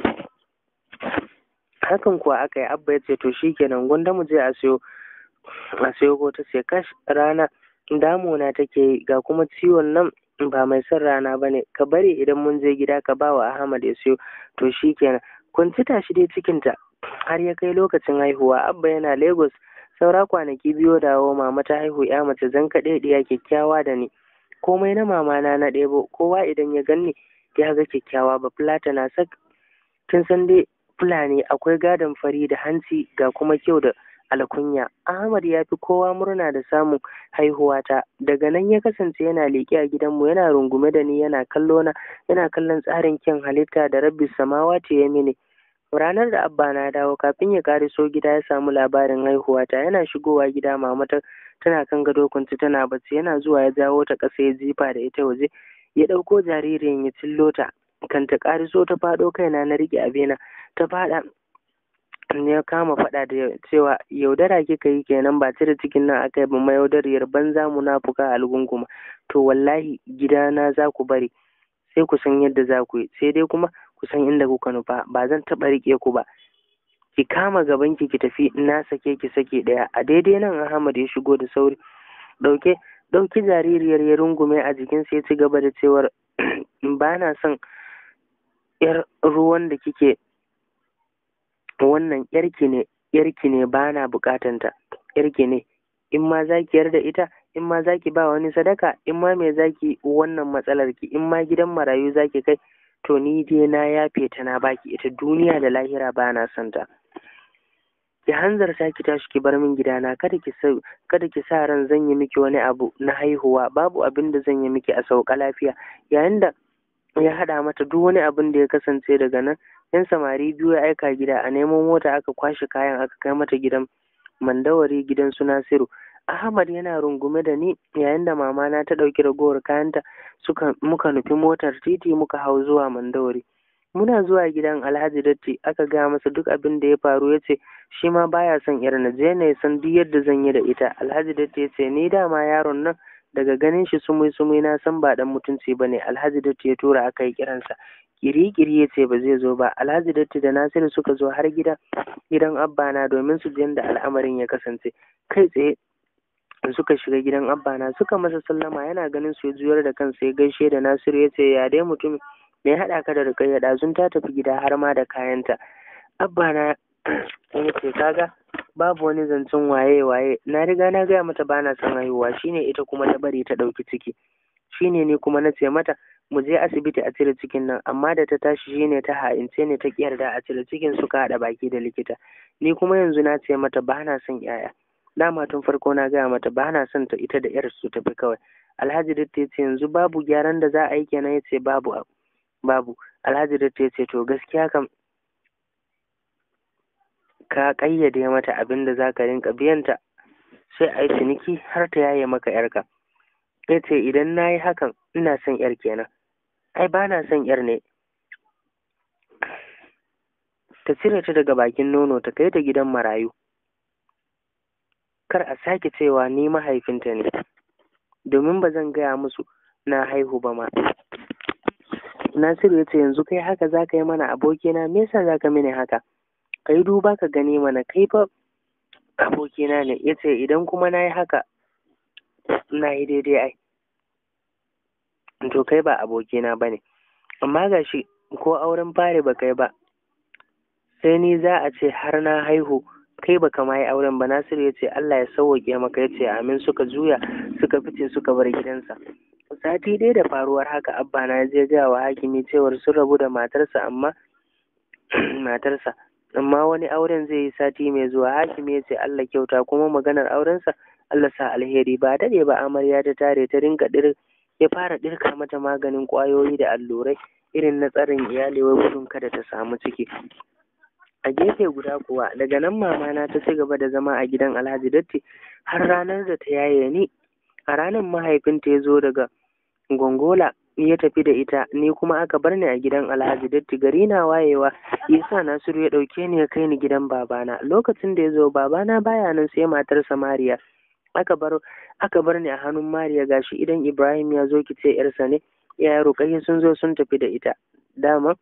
Hakan kuwa aka yi. Abba ya ce to shikenan, gwanda mu je a siyo a siyo ko. Ta ce, kash, rana damuna take yi, ga kuma ciwon nan ba mai son rana ba ne, ka bari idan mun je gida ka ba wa Ahmad ya siyo. To shikenan, kwanci tashi dai cikinta har ya kai lokacin haihuwa. Abba yana Lagos, saura kwanaki biyu dawo. Mama ta haihu ya mace zan kaɗe ɗiya kyakkyawa da ni, komai na mama na na ɗebo. Kowa idan ya ganni ya ga kyakkyawa, ba fulata na sak. Kin san dai Fulani akwai gadon fari da hanci ga kuma kyau da alkunya. Ahmad ya fi kowa murna da samun haihuwata. Daga nan ya kasance yana leƙe a gidanmu, yana rungume da ni, yana kallo na, yana kallon tsarin kyan halitta da Rabbi samawati ya mini. Ranar da Abba na dawo, kafin ya kariso gida ya samu labarin haihuwata. Yana shigowa gida, mama ta tana kan gado kwanci tana bacci. Yana zuwa ya jawo ta ƙasa ya jifa da ita waje, ya ɗauko jaririn ya cillo ta. Kan ta kariso ta faɗo kaina, na riƙe abena, ta faɗa. Ya kama faɗa da cewa yaudara kika yi kenan, ba cire cikin nan aka yi ba, mayaudariyar banza munafuka algunguma. To wallahi gidana za ku bari, sai ku san yadda za ku yi, sai dai kuma ku san inda kuka nufa, ba zan taɓa riƙe ku ba. Ki kama gaban ki ki tafi, na sake ki sake ɗaya. A daidai nan Ahmad ya shigo da sauri, ɗauke ɗauki jaririyar ya rungume a jikinsa, ya ci gaba da cewar ba na son yar ruwan da kike, wannan yarki ne, yarki ne, ba na bukatanta, yarki ne, in ma za ki yarda ita, in ma za ki ba wani sadaka, in ma me za ki wannan matsalar ki, in ma gidan marayu za ki kai, to ni dai na yafe ta na baki ita, duniya da lahira ba na son ta. Ki hanzarta ki tashi ki bar min gidana, kada ki sa kada ki sa ran zan yi miki wani abu na haihuwa, babu abin da zan yi miki, a sauka lafiya. Yayin da ya haɗa mata duk wani abin da ya kasance daga nan, yan samari biyu ya aika gida a neman mota, aka kwashe kayan aka kai mata gidan Mandawari, gidan su Nasiru. Ahmad yana rungume da ni yayin da mama na ta ɗauki ragowar kayanta, suka muka nufi motar titi muka hau zuwa Mandawari. Muna zuwa gidan Alhaji Datti aka gaya masa duk abin da ya faru, ya ce shi ma baya son yar na je na san duk yadda zan yi da ita. Alhaji Datti ya ce ni dama yaron nan daga ganin shi sumai sumai na san ba dan mutunci bane. Alhaji Datti ya tura aka yi kiransa, kiri-kiri ya ce ba zai zo ba. Alhaji Datti da Nasiru suka zo har gida gidan abbana domin su ji da al'amarin ya kasance. Kai tsaye suka shiga gidan abbana suka masa sallama, yana ganin su ya juyar da kansa ya gaishe da Nasiru ya ce ya dai mutum me ya haɗa ka da Rukayya, ɗazun ta tafi gida har ma da kayanta. Abbana ya ce kaga babu wani zancen waye waye, na riga na gaya mata bana son haihuwa, shine ita kuma ta bari ta ɗauki ciki, shine ni kuma na ce mata mu je asibiti a cire cikin nan, amma da ta tashi shine ta ha'ince ne ta yarda a cire cikin, suka haɗa baki da likita. Ni kuma yanzu na ce mata bana son yaya, dama tun farko na gaya mata bana son ta ita da yar su tafi kawai. Alhaji Datti ya ce yanzu babu gyaran da za a yi kenan, ya ce babu babu. Alhaji Datti ya ce to gaskiya kam ka ƙayyade mata abin da za ka rinka biyanta, sai a yi ciniki har ta yaye maka yarka. Ya ce idan na yi hakan ina son yar kenan, ai ba na son yar ne. Ta cire ta daga bakin nono ta kai ta gidan marayu, kar a sake cewa ni mahaifinta ne, domin ba zan gaya musu na haihu ba ma. Nasiru ya ce yanzu kai haka za ka yi mana abokina, me yasa za ka mini haka? Ka yi duba ka gani mana, kai fa abokina ne. Ya ce idan kuma na yi haka na yi daidai ai, to kai ba abokina ba ne, amma ga shi ko auren fari ba kai ba, sai ni za a ce har na haihu kai ba kama yi auren ba. Nasiru ya ce Allah ya sauwaƙe maka, ya ce amin. Suka juya suka fice suka bar gidansa. Sati ɗaya da faruwar haka abba na je gaya wa hakimi cewar sun rabu da matarsa, amma matarsa amma wani auren zai yi sati mai zuwa. Hakimi ya ce Allah kyauta, kuma maganar aurensa Allah sa alheri. Ba daɗe ba amarya ta tare, ta rinka dir ya fara ɗirka mata maganin ƙwayoyi da allurai irin na tsarin iyali wai gudun kada ta samu ciki. A gefe guda kuwa daga nan mama na ta ci gaba da zama a gidan Alhaji Datti har ranar da ta yaye ni. A ranar mahaifinta ya zo daga Gongola ya tafi da ita, ni kuma aka bar ni a gidan Alhaji Datti. Gari na wayewa yasa Nasiru ya ɗauke ni ya kai ni gidan babana. Lokacin da ya zo babana baya nan, sai matarsa Mariya. Aka bar aka bar ni a hannun Mariya. Gashi idan Ibrahim ya zo ki ce yarsa ne, ya Rukayya sun zo sun tafi da ita. Dama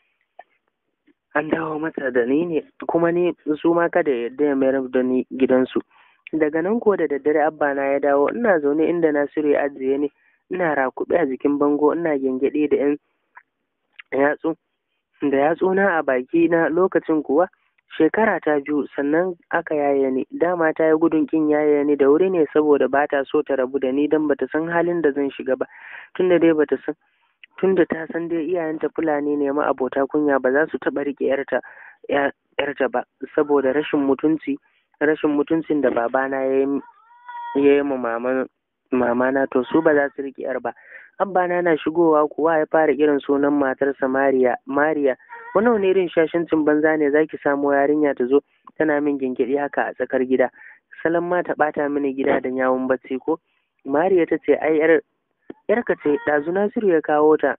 an dawo mata da ni ne, kuma ni su ma kada yadda ya mayar da ni gidansu. Daga nan ko da daddare abba na ya dawo, ina zaune inda Nasiru ya ajiye ni, ina rakuɓe a jikin bango, ina gyangyaɗe da yan yatsu da yatsuna a baki na. Lokacin kuwa shekara ta biyu sannan aka yaye ni. Dama ta yi gudun kin yaye ni da wuri ne saboda ba ta so ta rabu da ni, don bata san halin da zan shiga ba. Tunda dai bata san tunda ta san dai iyayenta Fulani ne ma abota kunya, ba za su taɓa riƙe yarta yarta ba, saboda rashin mutunci rashin mutuncin da babana ya yi ma maman mamana, to su ba za su riƙe yar ba. Abbana na shigowa kuwa ya fara kiran sunan matarsa Mariya. Mariya, wani wani irin shashancin banza ne zaki samo yarinya ta zo tana min gingiri haka a tsakar gida, salon ma ta ɓata mini gida da yawun bacci ko? Mariya ta ce ai yar yarka ce, ɗazu Nasiru ya kawo ta,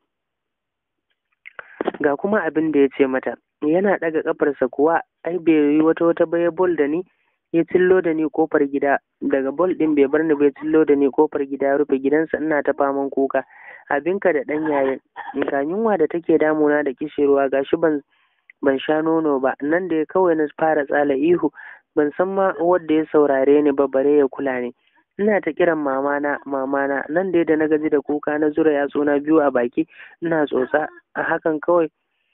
ga kuma abin da ya ce mata. Yana ɗaga ƙafarsa kuwa ai bai yi wata wata ba, ya bol da ni ya cillo da ni kofar gida. Daga bol ɗin bai bar ni bai cillo da ni kofar gida, ya rufe gidansa. Ina ta faman kuka, abinka da ɗan yayin ga yunwa da take damuna da kishirwa, gashi ban ban sha nono ba. Nan da ya kawai na fara tsala ihu, ban san ma wanda ya saurare ni ba bare ya kula ni. Ina ta kiran mamana mamana. Nan dai da na gaji da kuka na zura yatsuna biyu a baki ina tsotsa. A hakan kawai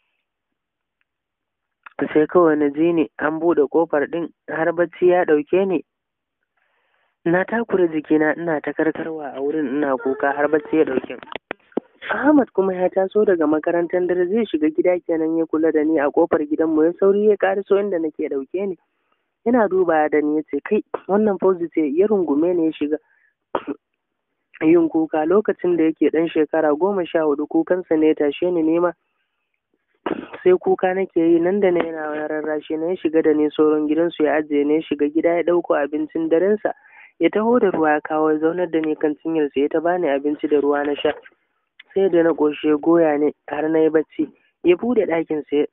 sai kawai na ji ni an buɗe kofar ɗin, har bacci ya ɗauke ni. Na takura jikina ina ta karkarwa a wurin ina kuka har bacci ya ɗauke. Ahmad kuma ya taso daga makarantar dare zai shiga gida kenan ya kula da ni a kofar gidanmu ya sauri ya ƙariso inda nake ɗauke ni. Yana duba da ni ya ce kai wannan Fauzi ce, ya rungume ne ya shiga yin kuka lokacin da yake ɗan shekara goma sha hudu kukansa ne ya tashe ni nema sai kuka nake yi nan da na yana rarrashi na ya shiga da ni sauran gidansu ya ajiye ne ya shiga gida ya ɗauko abincin darensa ya taho da ruwa ya kawo ya zaunar da ni kan cinyarsa ya ta bani abinci da ruwa na sha sai da na ƙoshe goya ne har na yi bacci ya buɗe ɗakinsa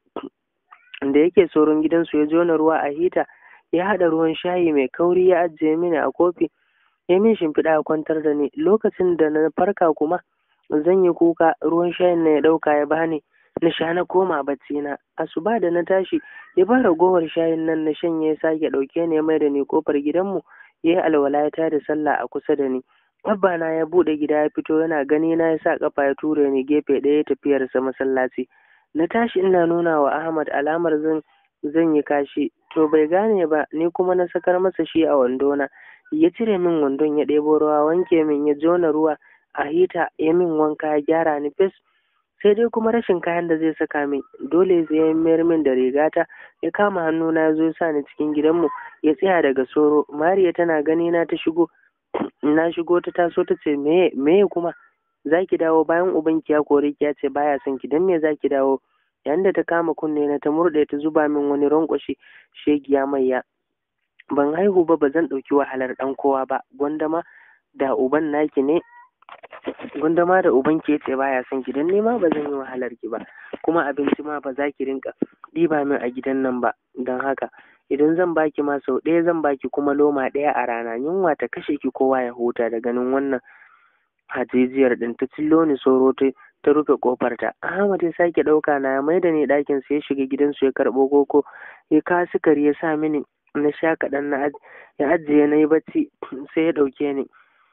da yake sauran gidansu ya jona ruwa a hita ya haɗa ruwan shayi mai kauri ya ajiye mini a kofi ya min shimfiɗa a kwantar da ni lokacin da na farka kuma zan yi kuka ruwan shayin na ya ɗauka ya bani na sha na koma bacci na asuba da na tashi ya ba ragowar shayin nan na shanye ya sake ɗauke ne mai da ni kofar gidanmu ya yi alwala ya tada sallah a kusa da ni abba na ya buɗe gida ya fito yana gani na ya sa kafa ya ture ni gefe ɗaya tafiyarsa masallaci na tashi ina nuna wa Ahmad alamar zan zan yi kashi to bai gane ba ni kuma na sakar masa shi a wandona ya cire min wandon ya ɗebo ruwa wanke min ya jona ruwa a hita ya min wanka ya gyara ni fes sai dai kuma rashin kayan da zai saka min dole sai ya mayar min da rigata ya kama hannuna ya zo ya sa ni cikin gidanmu ya tsaya daga soro Mariya tana gani na ta shigo na shigo ta taso ta ce meye meye kuma zaki dawo bayan ubanki ya kore ki ya ce baya son ki dan me zaki dawo yayin da ta kama kunne na ta murde ta zuba min wani rankwashi shegiya maiya ban haihu ba bazan ɗauki wahalar ɗan kowa ba gwandama da uban naki ne gwandama da uban ki yace baya son ki dan nema ba zan yi wahalar ki ba kuma abinci ma ba za ki rinka ɗiba min a gidan nan ba don haka idan zan baki ma sau ɗaya zan baki kuma loma ɗaya a rana yunwa ta kashe ki kowa ya huta da ganin wannan hajijiyar ɗin ta cillo ni soro ta ta rufe kofar ta Ahmad ya sake ɗauka na ya maida ni ɗakin sa ya shiga gidansu ya karɓo koko ya kawo sukari ya sa mini na sha kaɗan na ya ajiye na yi bacci sai ya ɗauke ni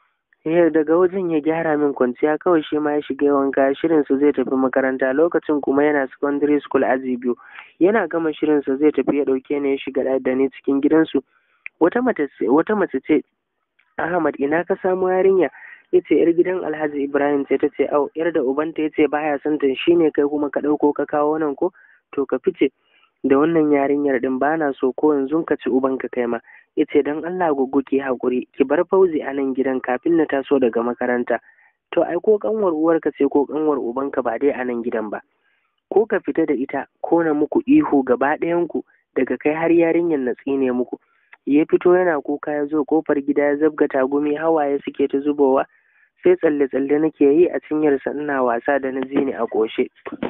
daga wajen ya gyara min kwanciya kawai shi ma ya shiga wanka shirin sa zai tafi makaranta lokacin kuma yana secondary school aji biyu yana gama shirin sa zai tafi ya ɗauke ni ya shiga da ni cikin gidansu wata mace wata mace ce Ahmad ina ka samu yarinya yace yar gidan Alhaji Ibrahim ce tace au yar da ubanta yace baya son ta shine kai kuma ka dauko ka kawo nan ko to ka fice da wannan yarinyar din bana so ko yanzu ka ci ubanka kai ma yace dan Allah goggo ki hakuri ki bar Fauzi a nan gidan kafin na taso daga makaranta to ai ko kanwar uwarka ce ko kanwar ubanka ba dai a nan gidan ba ko ka fita da ita ko na muku ihu gaba ɗayan ku daga kai har yarinyar na tsine muku ya fito yana kuka ya zo kofar gida ya zabga tagumi hawaye suke ta zubowa sai tsalle-tsalle nake yi a cinyarsa ina wasa da na ji ni a ƙoshe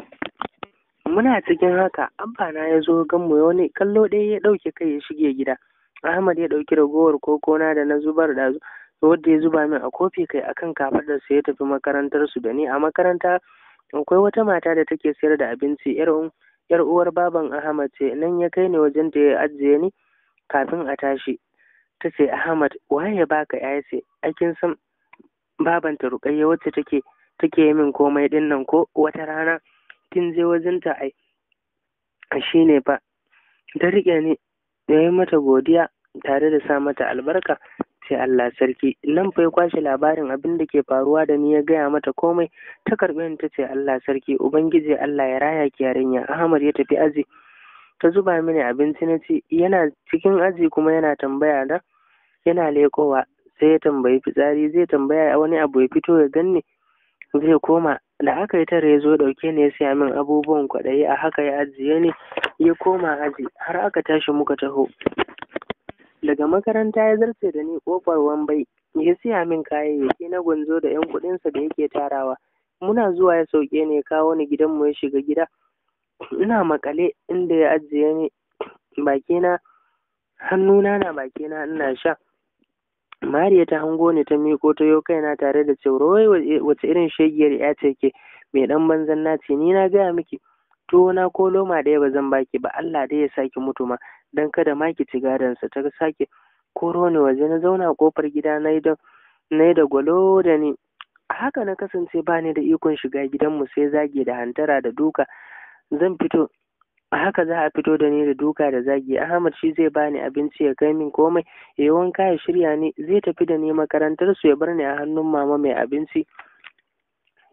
muna cikin haka abana ya zo gan mu wani kallo ɗaya ya ɗauke kai ya shige gida Ahmad ya ɗauki ragowar kokona da na zubar da wadda ya zuba min a kofi kai akan kafaɗarsa ya tafi makarantar su da ni a makaranta akwai wata mata da take sayar da abinci yar uwar baban Ahmad ce nan ya kai ni wajen da ya ajiye ni kafin a tashi ta ce Ahmad waye ya baka ya ce aikin san babanta Ruqayya wacce take take yi min komai din nan ko wata rana kin je wajen ta ai shine fa ta rike ni yayi mata godiya tare da sa mata albarka sai Allah sarki nan fa ya kwashe labarin abin da ke faruwa da ni ya gaya mata komai ta karbe ni ta ce Allah sarki ubangiji Allah ya raya ki yarinya Ahmad ya tafi aji ta zuba mini abinci na ci yana cikin aji kuma yana tambaya da yana leƙowa sai ya tambayi fitsari zai tambaya wani abu ya fito ya ganni zai koma da aka yi tare ya zo dauke ne ya siya min abubuwan kwaɗayi a haka ya ajiye ni ya koma aji har aka tashi muka taho daga makaranta ya zarce da ni kofar Wambai ya siya min kayayyaki na gwanzo da yan kuɗinsa da yake tarawa muna zuwa ya sauke ne ya kawo ni gidanmu ya shiga gida ina makale inda ya ajiye ni bakina hannuna na bakina ina sha Mariya ta hango ni ta miko ta yo kaina tare da cewa wai wace irin shegiyar ya ce ke mai dan banzan naci ni na gaya miki to na ko loma ɗaya ba zan baki ba Allah dai ya saki mutu ma dan kada ma ki ci gadon sa ta sake koro ni waje na zauna kofar gida na yi da na yi da gwalo da ni haka na kasance ba ni da ikon shiga gidanmu sai zage da hantara da duka zan fito a haka za a fito da ni da duka da zagi Ahmad shi zai bani abinci ya kai min komai ya yi wanka ya shirya ni zai tafi da ni makarantar su ya bar ni a hannun mama mai abinci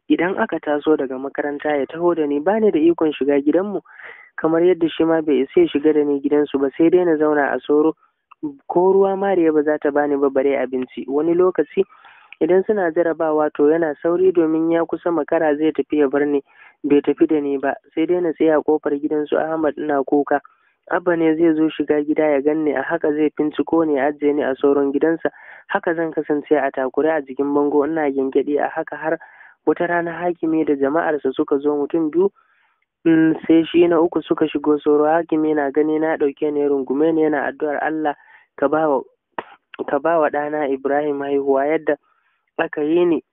idan aka taso daga makaranta ya taho da ni, bani da ikon shiga gidanmu kamar yadda shi ma bai isa ya shiga da ni gidansu ba, sai dai na zauna a soro. Ko ruwa Mariya ba za ta bani ba bare abinci. Wani lokaci idan suna jarabawa to yana sauri domin ya kusa makara zai tafi ya bar ni, bai tafi da ni ba, sai dai na tsaya a kofar gidansu Ahmad ina kuka. Abba ne zai zo shiga gida ya ganni a haka zai finciko ni, ajiye ni a sauran gidansa. Haka zan kasance a takure a jikin bango ina gyangyaɗi a haka har wata rana Hakimi da jama'arsa suka zo mutum biyu. Mm, sai shi na uku suka shigo soro. Hakimi na gani na ɗauke ni rungume ne yana addu'ar Allah ka ba wa ka ba wa ɗana Ibrahim haihuwa yadda aka yi ni,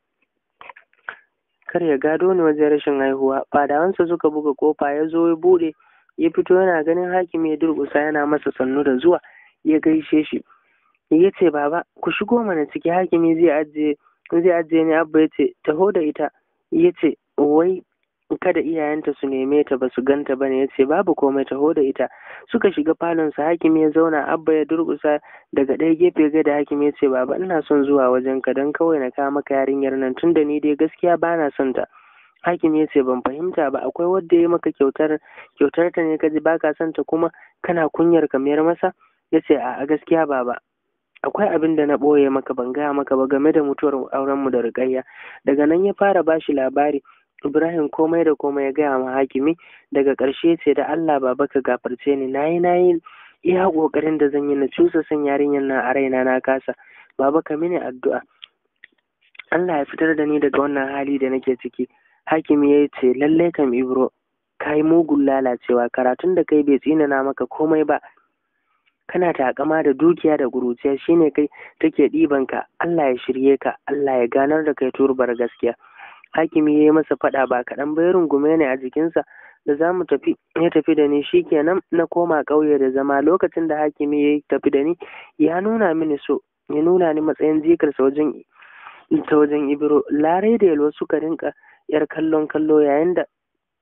kar ya gado ni wajen rashin haihuwa. Fadawansa suka buga kofa, ya zo ya buɗe, ya fito yana ganin Hakimi ya durƙusa yana masa sannu da zuwa, ya gaishe shi. Ya ce baba ku shigo mana ciki, Hakimi zai ajiye zai ajiye ni. Abba ya ce taho da ita. Ya ce wai kada iyayenta su neme ta ba su ganta ba ne. Ya ce babu komai, taho da ita. Suka shiga falonsa, Hakimi ya zauna. Abba ya durƙusa daga ɗaya gefe ga da Hakimi ya ce baba ina son zuwa wajen ka don kawai na kawo maka yarinyar nan, tun da ni dai gaskiya ba na son ta. Hakimi ya ce ban fahimta ba, akwai wanda ya maka kyautar kyautar ta ne ka ji baka son ta kuma kana kunyar ka mayar masa? Ya ce a gaskiya baba akwai abin da na ɓoye maka ban gaya maka ba game da mutuwar aurenmu da Rukayya. Daga nan ya fara bashi labari Ibrahim komai da komai ya gaya ma Hakimi. Daga ƙarshe ce da Allah baba ka gafarce ni, nayi nayi iya ƙoƙarin da zan yi na cusa son yarinyar nan a raina na kasa. Baba ka mini addu'a Allah ya fitar da ni daga wannan hali da nake ciki. Hakimi ya ce lallai kam Ibro ka yi mugun lalacewa, karatun da kai bai tsinana maka komai ba, kana takama da dukiya da guruciya shine kai take ɗiban ka. Allah ya shirye ka, Allah ya ganar da kai turbar gaskiya. Hakimi ya yi masa faɗa ba kaɗan ba, ya rungume ne a jikinsa. Da za mu tafi ya tafi da ni, shikenan na koma ƙauye da zama. Lokacin da Hakimi ya tafi da ni ya nuna mini so, ya nuna ni matsayin jikarsa wajen ta wajen Ibro. Larai da Yalwa suka rinka yar kallon kallo yayin da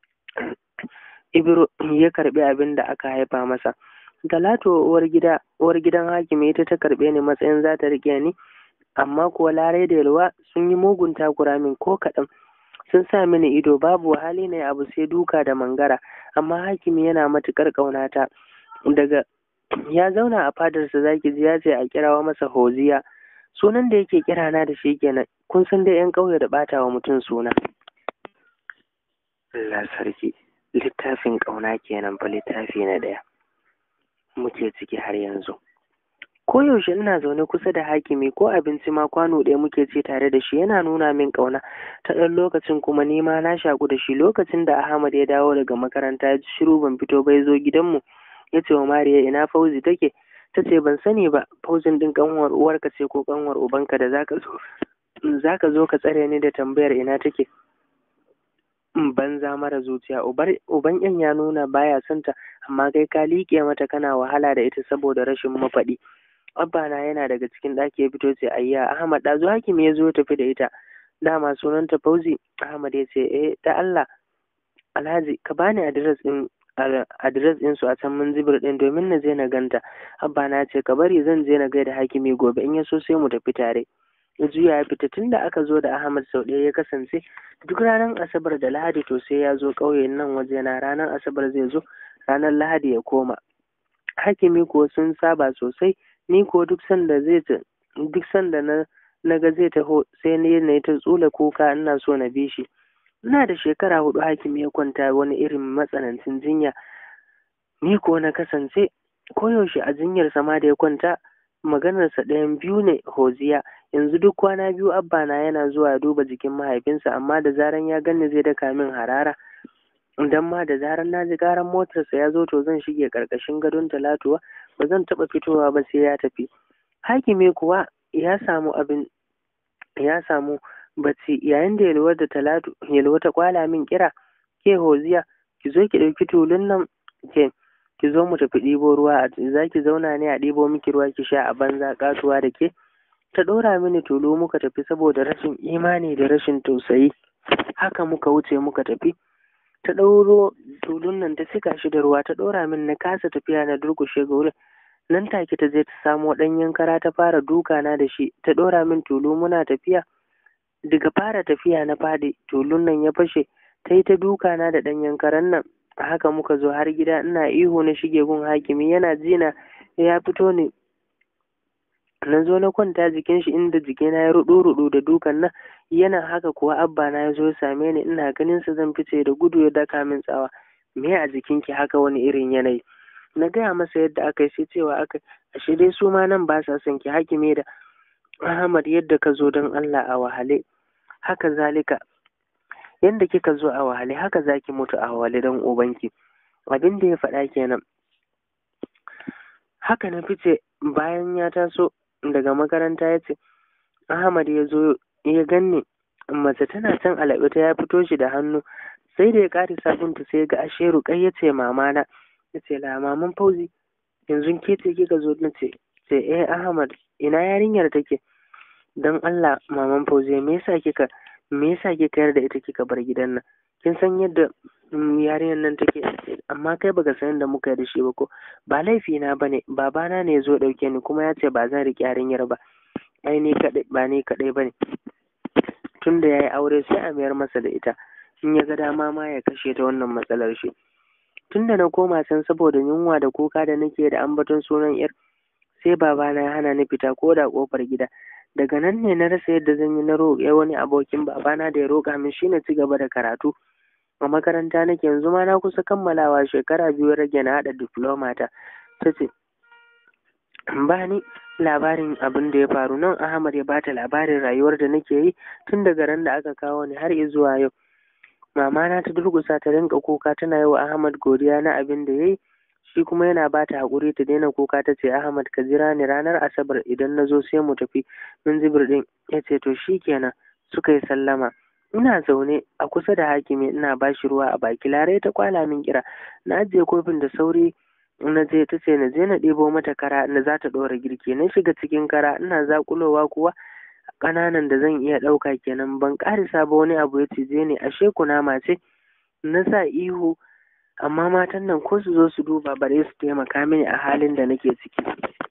Ibro ya karbi abin da aka haifa masa. Talatu uwar gida uwar gidan Hakimi ita ta karbe ni matsayin za ta rike ni, amma kuwa Larai da Yalwa sun yi mugun takura min ko kaɗan. Sun sa mini ido, babu hali ne abu sai duka da mangara, amma Hakimi yana matuƙar ƙaunata. Daga ya zauna a fadarsa zaki ji ya ce a kirawo masa Hoziya, sunan da yake kira na da shi kenan. Kun san dai yan ƙauye da ɓata wa mutum suna. Allah sarki, littafin ƙauna kenan fa, littafi na ɗaya muke ciki har yanzu. Koyaushe ina zaune kusa da Hakimi, ko abinci ma kwano ɗaya muke ci tare da shi. Yana nuna min ƙauna ta ɗan lokacin, kuma ni ma na shaƙu da shi. Lokacin da Ahmad ya dawo daga makaranta ya ji shiru ban fito bai zo gidanmu, ya ce wa Mariya ina Fauzi take? Ta ce ban sani ba, Fauzin ɗin ƙanwar uwarka ce ko ƙanwar ubanka da zaka zo zaka zo ka tsare ni da tambayar ina take? Banza mara zuciya, uban yan ya nuna baya son ta, amma kai ka liƙe mata kana wahala da ita saboda rashin mafaɗi. Abba na yana daga cikin ɗaki ya fito ce ayya Ahmad ɗazu Hakimi ya zo ya tafi da ita, dama sunanta Fauzi. Ahmad ya ce eh da Allah Alhaji ka bani adres ɗin adres ɗin su a can mun zibir ɗin domin na je na ganta. Abba na ce ka bari zan je na gaida Hakimi gobe, in ya so sai mu tafi tare. Ya juya ya fita. Tun da aka zo da Ahmad sau ɗaya ya kasance duk ranar Asabar da Lahadi to sai ya zo ƙauyen nan wajena. Ranar Asabar zai zo, ranar Lahadi ya koma. Hakimi ko sun saba sosai, ni ko duk sanda zai duk sanda na naga zai taho sai ni na ta tsula kuka ina so na bi shi. Ina da shekara hudu Hakimi ya kwanta wani irin matsanancin jinya, ni ko na kasance koyaushe a jinyar sama da ya kwanta maganarsa ɗayan biyu ne Hoziya. Yanzu duk kwana biyu Abba na yana zuwa ya duba jikin mahaifinsa, amma da zaran ya ganni zai daka min harara. Idan ma da zaran na ji karan motarsa ya zo to zan shige karkashin gadon Talatuwa, ba zan taɓa fitowa ba sai ya tafi. Hakimi kuwa ya samu abin ya samu bacci yayin da Yalwa da Talatu Yalwa ta kwala min kira, ke Hoziya ki zo ki ɗauki tulun nan, ke ki zo mu tafi ɗibo ruwa, za ki zauna ne a ɗibo miki ruwa ki sha a banza katuwa da ke. Ta ɗora mini tulu muka tafi, saboda rashin imani da rashin tausayi haka muka wuce muka tafi. Ta ɗauro tulun nan ta cika shi da ruwa ta ɗora min, na kasa tafiya na durƙushe ga wurin. Nan take ta je ta samo ɗanyen kara ta fara duka na da shi, ta ɗora min tulu muna tafiya daga fara tafiya na fadi tulun nan ya fashe, ta yi ta duka na da ɗanyen karen nan. Haka muka zo har gida, ina ihu na shige gun hakimi, yana jina ya fito ne. Na zo na kwanta jikin shi inda jikina ya ruɗu ruɗu da dukan nan. Yana haka kuwa abba na ya zo ya same ni, ina ganin sa zan fice da gudu ya daka min tsawa. Me a jikinki haka, wani irin yanayi? Na gaya masa yadda aka yi, sai cewa aka ashe dai su ma nan ba sa son ki, hakime da Ahmad, yadda ka zo don Allah a wahale, haka zalika yadda kika zo a wahale haka zaki mutu a wahale don ubanki. Abin da ya faɗa kenan. Haka na fice. Bayan ya taso daga makaranta ya ce Ahmad ya zo ya ganni, mace tana can alaɓe ta ya fito shi da hannu. Sai da ya ƙari sabunta sai ga ashe Ruƙai ya ce mama na. Ya ce la maman Fauzi, yanzu ke ce kika zo? Na ce ce eh Ahmad, ina yarinyar take? Don Allah maman Fauzi, me yasa kika me yasa kika yarda ita kika bar gidan nan? Kin san yadda yarinyar nan take, amma kai baka san yadda muka yi da shi ba ko? Ba laifi na bane, babana ne ya zo ɗauke ni kuma ya ce ba zan riƙe yarinyar ba. Ai ni kaɗai ba ni kaɗai bane. Tunda yayi aure sai a mayar masa da ita, in ya ga dama ma ya kashe ta, wannan matsalar shi. Tunda na koma can saboda yunwa da kuka da nake da ambaton sunan yar, sai babana ya hana ni fita ko da kofar gida. Daga nan ne na rasa yadda zan yi, na roƙe wani abokin babana da ya roƙa min shi na ci gaba da karatu. A makaranta nake yanzu ma na kusa kammalawa, shekara biyu rage na haɗa diploma ta. Ta ce ba ni labarin abin da ya faru nan. Ahmad ya bata labarin rayuwar da nake yi tun daga ran da aka kawo ni har zuwa yau. Mama na ta durgusa ta rinka kuka, tana yi wa Ahmad godiya na abin da yayi, shi kuma yana bata haƙuri ta daina kuka. Ta ce Ahmad ka jira ni ranar Asabar, idan na zo sai mu tafi Minjibir ɗin. Ya ce to shi kenan. Suka yi sallama. Ina zaune a kusa da hakimi ina ba shi ruwa a baki. Larai ta kwala min kira. Na ajiye kofin da sauri na je. Ta ce na je na ɗebo mata kara na za ta ɗora girki. Na shiga cikin kara ina zaƙulowa kuwa ƙananan da zan iya ɗauka kenan. Ban ƙarisa ba wani abu ya cije ni, ashe kunama ce. Na sa ihu, amma matan nan ko su zo su duba bare su taimaka mini a halin da nake ciki.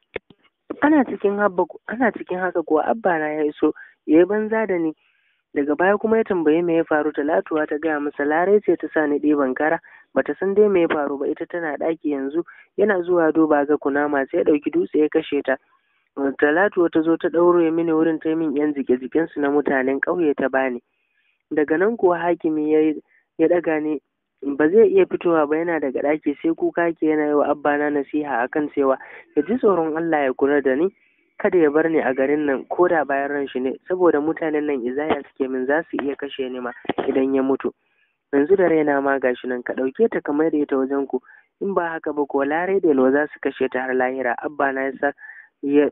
Ana cikin habba ana cikin haka kuwa abba na ya iso, yayi banza da ni. Daga baya kuma ya tambaye me ya faru. Talatuwa ta gaya masa Larai ce ta sa ni ɗiban kara, bata san dai me ya faru ba, ita tana ɗaki yanzu. Yana zuwa duba ga kunama sai ya ɗauki dutse ya kashe ta. Talatuwa ta zo ta ɗaure mini wurin, ta min yan jike jikinsu na mutanen ƙauye ta bani. Daga nan kuwa hakimi ya ya ɗaga ni, ba zai iya fitowa ba, yana daga ɗaki sai kuka ke, yana yi wa abba na nasiha akan cewa ya ji tsoron Allah ya kula da ni, kada ya bar ni a garin nan ko da bayan ran shi ne, saboda mutanen nan izaya suke min, za su iya kashe ni ma idan ya mutu. Yanzu da raina ma gashi nan, ka ɗauke ta kamar da ita wajen ku, in ba haka ba ko Larai da Yalwa za su kashe ta har lahira. Abba na ya ya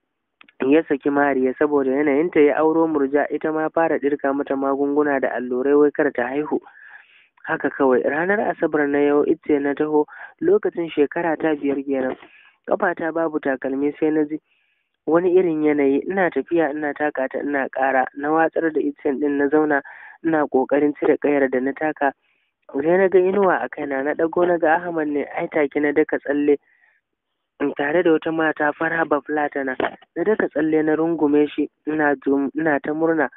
ya saki Mariya saboda yanayinta, ya auro Murja, ita ma fara ɗirka mata magunguna da allurai wai kar ta haihu. Haka kawai ranar Asabar na yau ice na taho, lokacin shekara ta biyar kenan. Kafata babu takalmi, sai na ji wani irin yanayi. Ina tafiya ina taka ta ina ƙara, na watsar da icen din na zauna ina ƙoƙarin cire ƙayar da na taka. Sai na ga inuwa a kaina, na ɗago na ga Ahmad ne. Ai take na daka tsalle tare da wata mata fara bafulatana. Na daka tsalle na rungume shi, ina ina ta murna.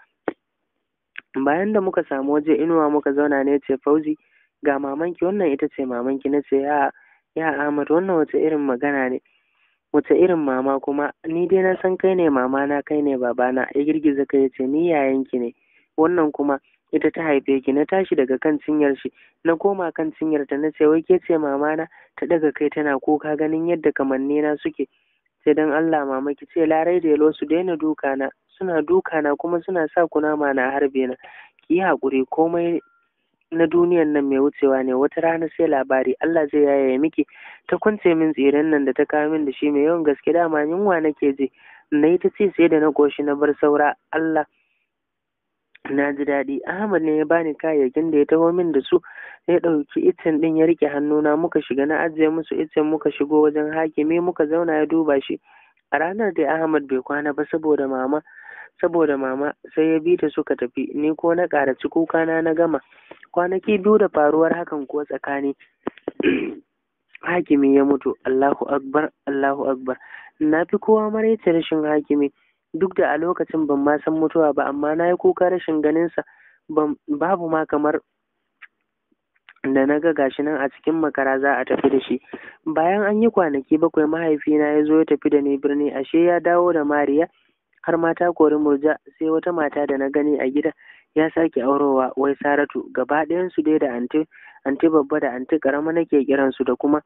Bayan da muka samu waje inuwa muka zauna, ne ce Fauzi ga mamanki, wannan ita ce mamanki. Na ce ya ya Ahmad, wannan wace irin magana ne? Wace irin mama kuma? Ni dai na san kai ne mama na, kai ne babana. Ya girgiza kai ya ce ni yayanki ne, wannan kuma ita ta haife ki. Na tashi daga kan cinyar shi na koma kan cinyar ta. Na ce wai ke ce mama na? Ta daga kai tana kuka ganin yadda kamanni na suke. Sai dan Allah mama ki ce Larai da Yalo su daina duka na, suna duka na kuma suna sa kunama na harbe na. Ki yi haƙuri, komai na duniyan nan mai wucewa ne, wata rana sai labari. Allah zai yaye miki. Ta kunce min tsiren nan da ta kawo min da shi mai yawan gaske, dama yunwa nake ji. Na yi ta ce sai da na ƙoshi na bar saura. Allah na ji daɗi. Ahmad ne ya bani kayayyakin da ya taho min da su. Ya ɗauki iccen ɗin ya riƙe hannuna, muka shiga, na ajiye musu iccen, muka shigo wajen hakimi muka zauna ya duba shi. A ranar da Ahmad bai kwana ba saboda mama saboda mama sai ya bi ta suka tafi. Ni ko na ƙaraci kukana na gama. Kwanaki biyu da faruwar hakan kuwa tsakani hakimi ya mutu. Allahu akbar, Allahu akbar. Na fi kowa maraice rashin hakimi. duk da a lokacin ban ma san mutuwa ba, amma na yi kuka rashin ganinsa. Babu ma kamar da na ga gashi nan a cikin makara za a tafi da shi. Bayan an yi kwanaki bakwai mahaifina ya zo ya tafi da ni birni, ashe ya dawo da Mariya har ma ta kori Murja. Sai wata mata da na gani a gida ya sake aurowa, wai Saratu. Gaba ɗayansu dai da anti anti babba da anti karama nake kiransu, da kuma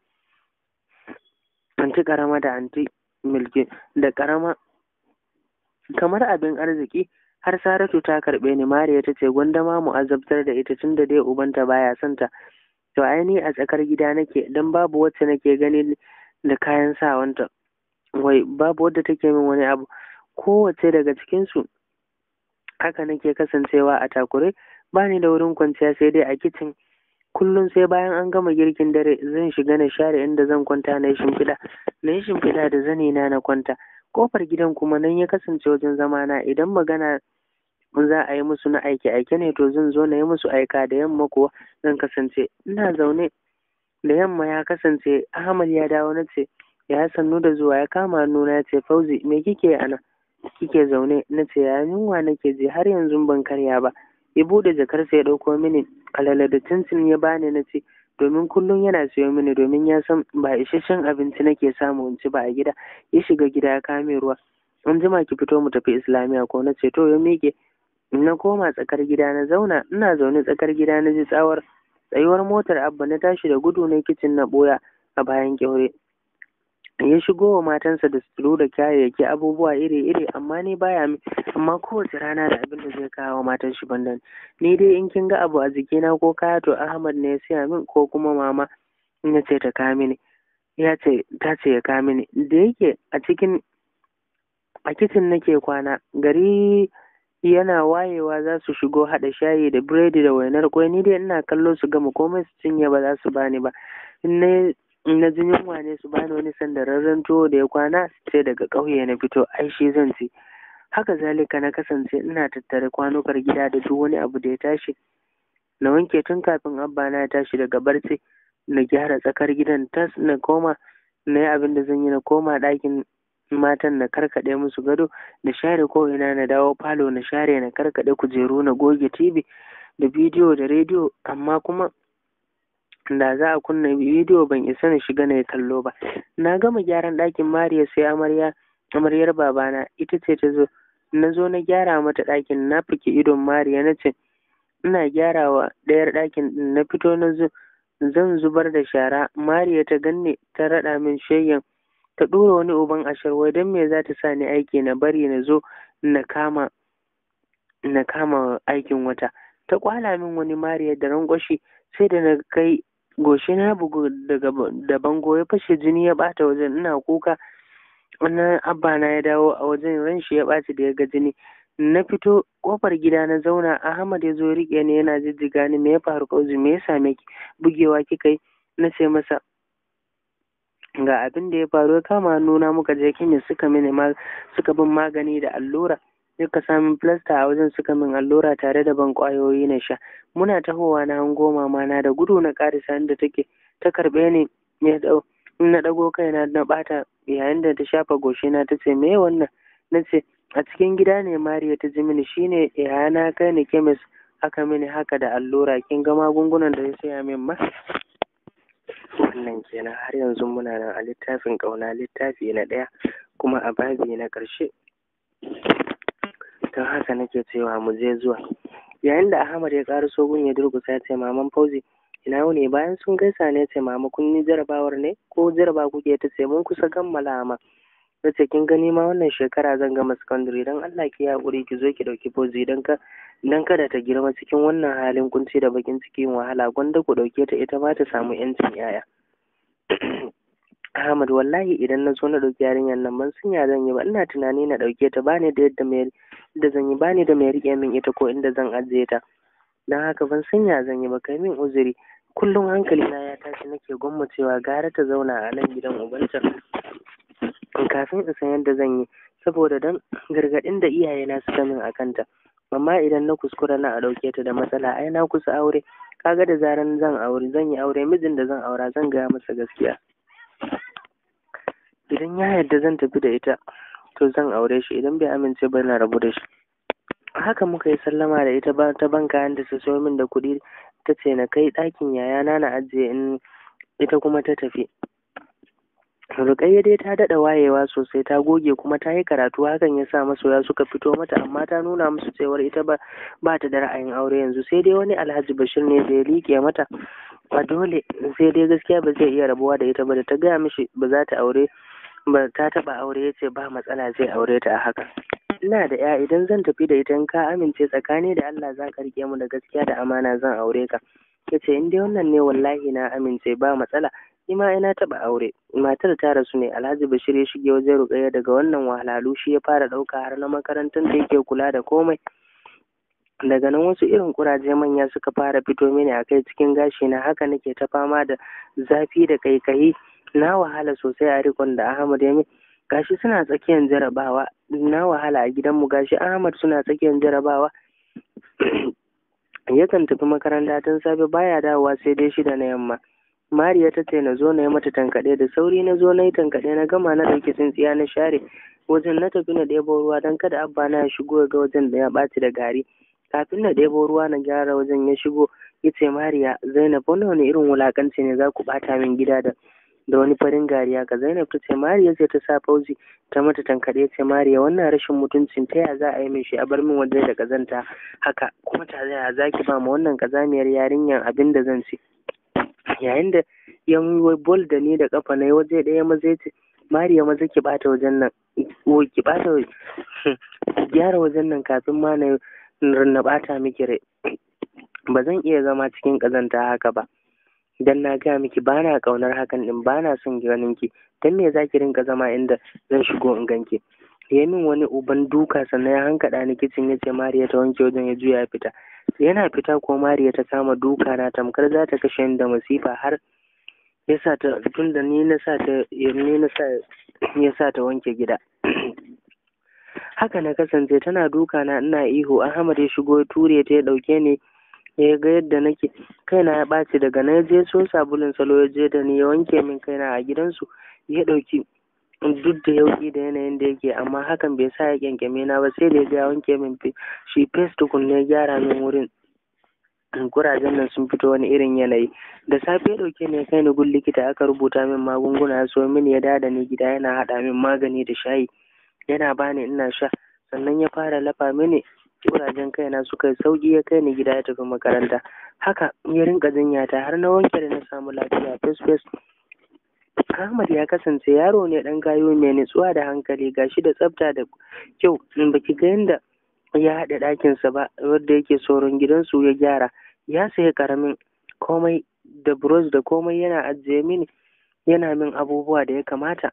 anti karama da anti milki da karama kamar abin arziki. Har Saratu ta karɓe ni. Mariya ta ce gwanda ma mu azabtar da ita tunda dai ubanta baya son ta. To ai ni a tsakar gida nake, dan babu wacce nake gani da kayan sawanta, wai babu wadda take min wani abu. Kowace daga cikinsu haka nake kasancewa a takure, ba ni da wurin kwanciya sai dai a kicin. Kullum sai bayan an gama girkin dare zan shiga na share inda zan kwanta, na yi shimfiɗa na yi shimfiɗa da zani na na kwanta. Kofar gidan kuma nan ya kasance wajen zamana. Idan magana za a yi musu na aike aike ne, to zan zo na yi musu aika. Da yamma kuwa zan kasance ina zaune. Da yamma ya kasance Ahmad ya dawo, na ce ya sannu da zuwa. Ya kama hannuna ya ce Fauzi, me kike ana kike zaune? Na ce ya yunwa nake ji, har yanzu ban karya ba. Ya buɗe jakarsa ya ɗauko mini alala da cincin ya bani, na ce domin kullum yana siyo mini, domin ya san ba isasshen abinci nake samu in ci ba a gida. Ya shiga gida ya kame ruwa. An jima ki fito mu tafi Islamiyya ko? Na ce to. Ya miƙe. Na koma tsakar gida na zauna. Ina zaune tsakar gida na ji tsawar tsayuwar motar Abba. Na tashi da gudu na kicin na ɓoya a bayan ƙyaure. Ya shigo wa matansa da suturu da kayayyaki abubuwa iri-iri, amma ni baya mi amma kowace rana da abin da zai kawo matan shi bandan. Ni dai in kin ga abu a jikina ko kaya, to Ahmad ne ya siya min, ko kuma mama in ya ce ta ka mini, ya ce ta ce ya ka mini. Da yake a cikin a kicin nake kwana, gari yana wayewa za su shigo haɗa shayi da biredi da wainar kwai. Ni dai ina kallo su gama komai su cinye, ba za su bani ba. In na in na jin yunwa ne su bani wani sandararren tuwo da ya kwana, sai daga ƙauye na fito, ai shi zan ci. Haka zalika na kasance ina tattare kwanukar gida da duk wani abu da ya tashi na wanke tun kafin Abba na ya tashi daga barci. Na gyara tsakar gidan tas, na koma na yi abin da zan yi, na koma ɗakin matan na karkaɗe musu gado, na share ko ina, na dawo falo na share, na karkaɗe kujeru, na goge tibi da bidiyo da rediyo. Amma kuma da za a kunna bidiyo ban isa na shiga na yi kallo ba. Na gama gyaran ɗakin Mariya sai amarya amaryar babana ita ce ta zo. Na zo na gyara mata ɗakin. Na fike idon Mariya na ce ina gyarawa ɗayar ɗakin ɗin. Na fito na zo zan zubar da shara. Mariya ta ganni ta raɗa min shayyan, ta ɗora wani uban ashar, wai don me za ta sa ni aiki na bari na zo na kama na kama aikin wata. Ta kwala min wani Mariya da rangwashi, sai da na kai goshi na bugu daga da bango, ya fashe, jini ya bata wajen. Ina kuka. Wannan Abba na ya dawo a wajen, ran shi ya ɓaci da ya ga jini. Na fito kofar gida na zauna. Ahmad ya zo riƙe ni yana jijjiga ni. Me ya faru Fauzi? Me ya same ki? Bugewa kika yi? Na ce masa ga abin da ya faru. Ya kama hannuna muka je kemis, suka mini ma suka bin magani da allura. Suka samun filasta a wajen, suka min allura tare da ban ƙwayoyi na sha. Muna tahowa na hango mama na da gudu na ƙarisa inda take. Ta karɓe ni ya dau na ɗago kaina na ɓata, yayin da ta shafa goshina ta ce me wannan? Na ce a cikin gida ne Mariya ta ji mini, shine yayana kai ni kemis aka mini haka da allura. Kin ga magungunan da ya saya min ma? Wannan kenan. Har yanzu muna nan a littafin ƙauna, littafi na ɗaya kuma a babi na ƙarshe. Don haka nake cewa mu je zuwa. Yayin da Ahmad ya ƙaraso gun ya durƙusa ya ce maman Fauzi ina wuni? Bayan sun gaisa ne ce mama kun yi jarabawar ne ko jaraba kuke? Ta ce mun kusa kammala ma. Na ce kin gani ma wannan shekara zan gama secondary, don Allah ki haƙuri ki zo ki ɗauki Fauzi, don ka dan kada ta girma cikin wannan halin kunci da bakin cikin wahala, gwanda ku ɗauke ta ita ma ta samu yancin yaya. Ahmad wallahi idan na zo na ɗauki yarinyar nan ban san ya zan yi ba. Ina tunani na ɗauke ta, bani da yadda mai da zan yi, bani da mai riƙe min ita ko inda zan ajiye ta. Don haka ban san ya zan yi ba, kai min uzuri. Kullum hankali na ya tashi, nake gwammacewa gara ta zauna a nan gidan ubanta kafin in san yadda zan yi, saboda dan gargaɗin da iyayena suka min a kanta. Amma idan na kuskura na a ɗauke ta da matsala, ai na kusa aure. Kaga da zaran zan aure zan yi aure, mijin da zan aura zan gaya masa gaskiya. Idan ya yarda zan tafi da ita, to zan aure shi, idan bai amince ba na rabu da shi. Haka muka yi sallama da ita ba ta ban kayan da ta sayo min da kuɗi, ta ce na kai ɗakin yayana na ajiye, in ita kuma ta tafi. Rukayya dai ta daɗa wayewa sosai, ta goge kuma ta yi karatu, hakan ya sa masoya suka fito mata, amma ta nuna musu cewar ita ba ba ta da ra'ayin aure yanzu. Sai dai wani Alhaji Bashir ne da ya liƙe mata a dole, sai dai gaskiya ba zai iya rabuwa da ita ba. Da ta gaya mishi ba za ta aure ba, ta taɓa aure, ya ce ba matsala zai aure ta a haka. Ina da ya, idan zan tafi da ita in ka amince tsakani da Allah za ka rike mu da gaskiya da amana zan aure ka. Ya ce in dai wannan ne wallahi na amince, ba matsala. Ni ma ina taɓa aure, matar ta rasu ne. Alhaji Bashir ya shige wajen Rukayya daga wannan wahalhalu, shi ya fara ɗauka har na makarantar da yake kula da komai. Daga nan wasu irin kuraje manya suka fara fito mini a kai cikin gashi na, haka nake ta fama da zafi da kaikayi. Na wahala sosai a rikon da Ahmad ya min. Gashi suna tsakiyar jarabawa, na wahala a gidanmu, gashi Ahmad suna tsakiyar jarabawa. Yakan tafi makaranta tun safe, baya dawowa sai dai shida na yamma. Mariya ta ce na zo na yi mata tankaɗe, da sauri na zo na yi tankaɗe, na gama na ɗauki tsintsiya na share wajen, na tafi na ɗebo ruwa don kada abba na ya shigo ga wajen da ya ɓaci da gari. Kafin na ɗebo ruwa na gyara wajen, ya shigo ya ce Mariya, Zainab wani wani irin wulaƙanci ne za ku ɓata min gida da da wani farin gari haka. Zainab ta ce Mariya ce ta sa Fauzi ta mata tankaɗe. Ce Mariya wannan rashin mutuncin ta ya za a yi min shi, a bar min waje da ƙazanta haka, kuma ta ya za ki ba ma wannan ƙazamiyar yarinyar abin da zan ci. Yayin da ya yi bol da ni da kafa na waje ɗaya, maza ce Mariya maza ki bata wajen nan, ki bata gyara wajen nan kafin ma na na bata miki rai. Ba zan iya zama cikin ƙazanta haka ba, dan na gaya miki ba na ƙaunar hakan din, ba na son ganin ki, dan me za ki rinka zama inda zan shigo in ganki. Ya min wani uban duka, sannan ya hankaɗa ni kicin, ya ce Mariya ta wanke wajen, ya juya ya fita. Yana fita ko Mariya ta kama duka na tamkar za ta kashe ni da masifa, har ya sa ta, tun da ni na sa ta ni na sa ya sa ta wanke gida. Haka na kasance, tana duka na ina ihu. Ahmad ya shigo ya ture ta, ya ɗauke ni, ya ga yadda nake, kaina ya ɓaci. Daga na je so sabulun salo ya je da ni ya wanke min kaina a gidansu. Ya ɗauki duk da yauki da yanayin da yake, amma hakan bai sa ya kyankyame na ba, sai da ya wanke min shi fes tukun ya gyara min wurin. Kurajen nan sun fito wani irin yanayi. Da safe ya ɗauke ni ya kai ni gun likita, aka rubuta min magunguna, ya so min ya dada ni gida, yana haɗa min magani da shayi yana bani ina sha, sannan ya fara lafa mini. Kurajen kaina suka yi sauki, ya kai ni gida ya tafi makaranta. Haka ya rinka jinya ta har na wanke da na samu lafiya fes fes. Ahmad ya kasance yaro ne ɗan gayo mai nutsuwa da hankali, gashi da tsafta da kyau. In baki ga yanda ya haɗa ɗakinsa ba, wanda yake sauran gidansu ya gyara, ya sayi ƙaramin komai da brush da komai, yana ajiye mini, yana min abubuwa da ya kamata.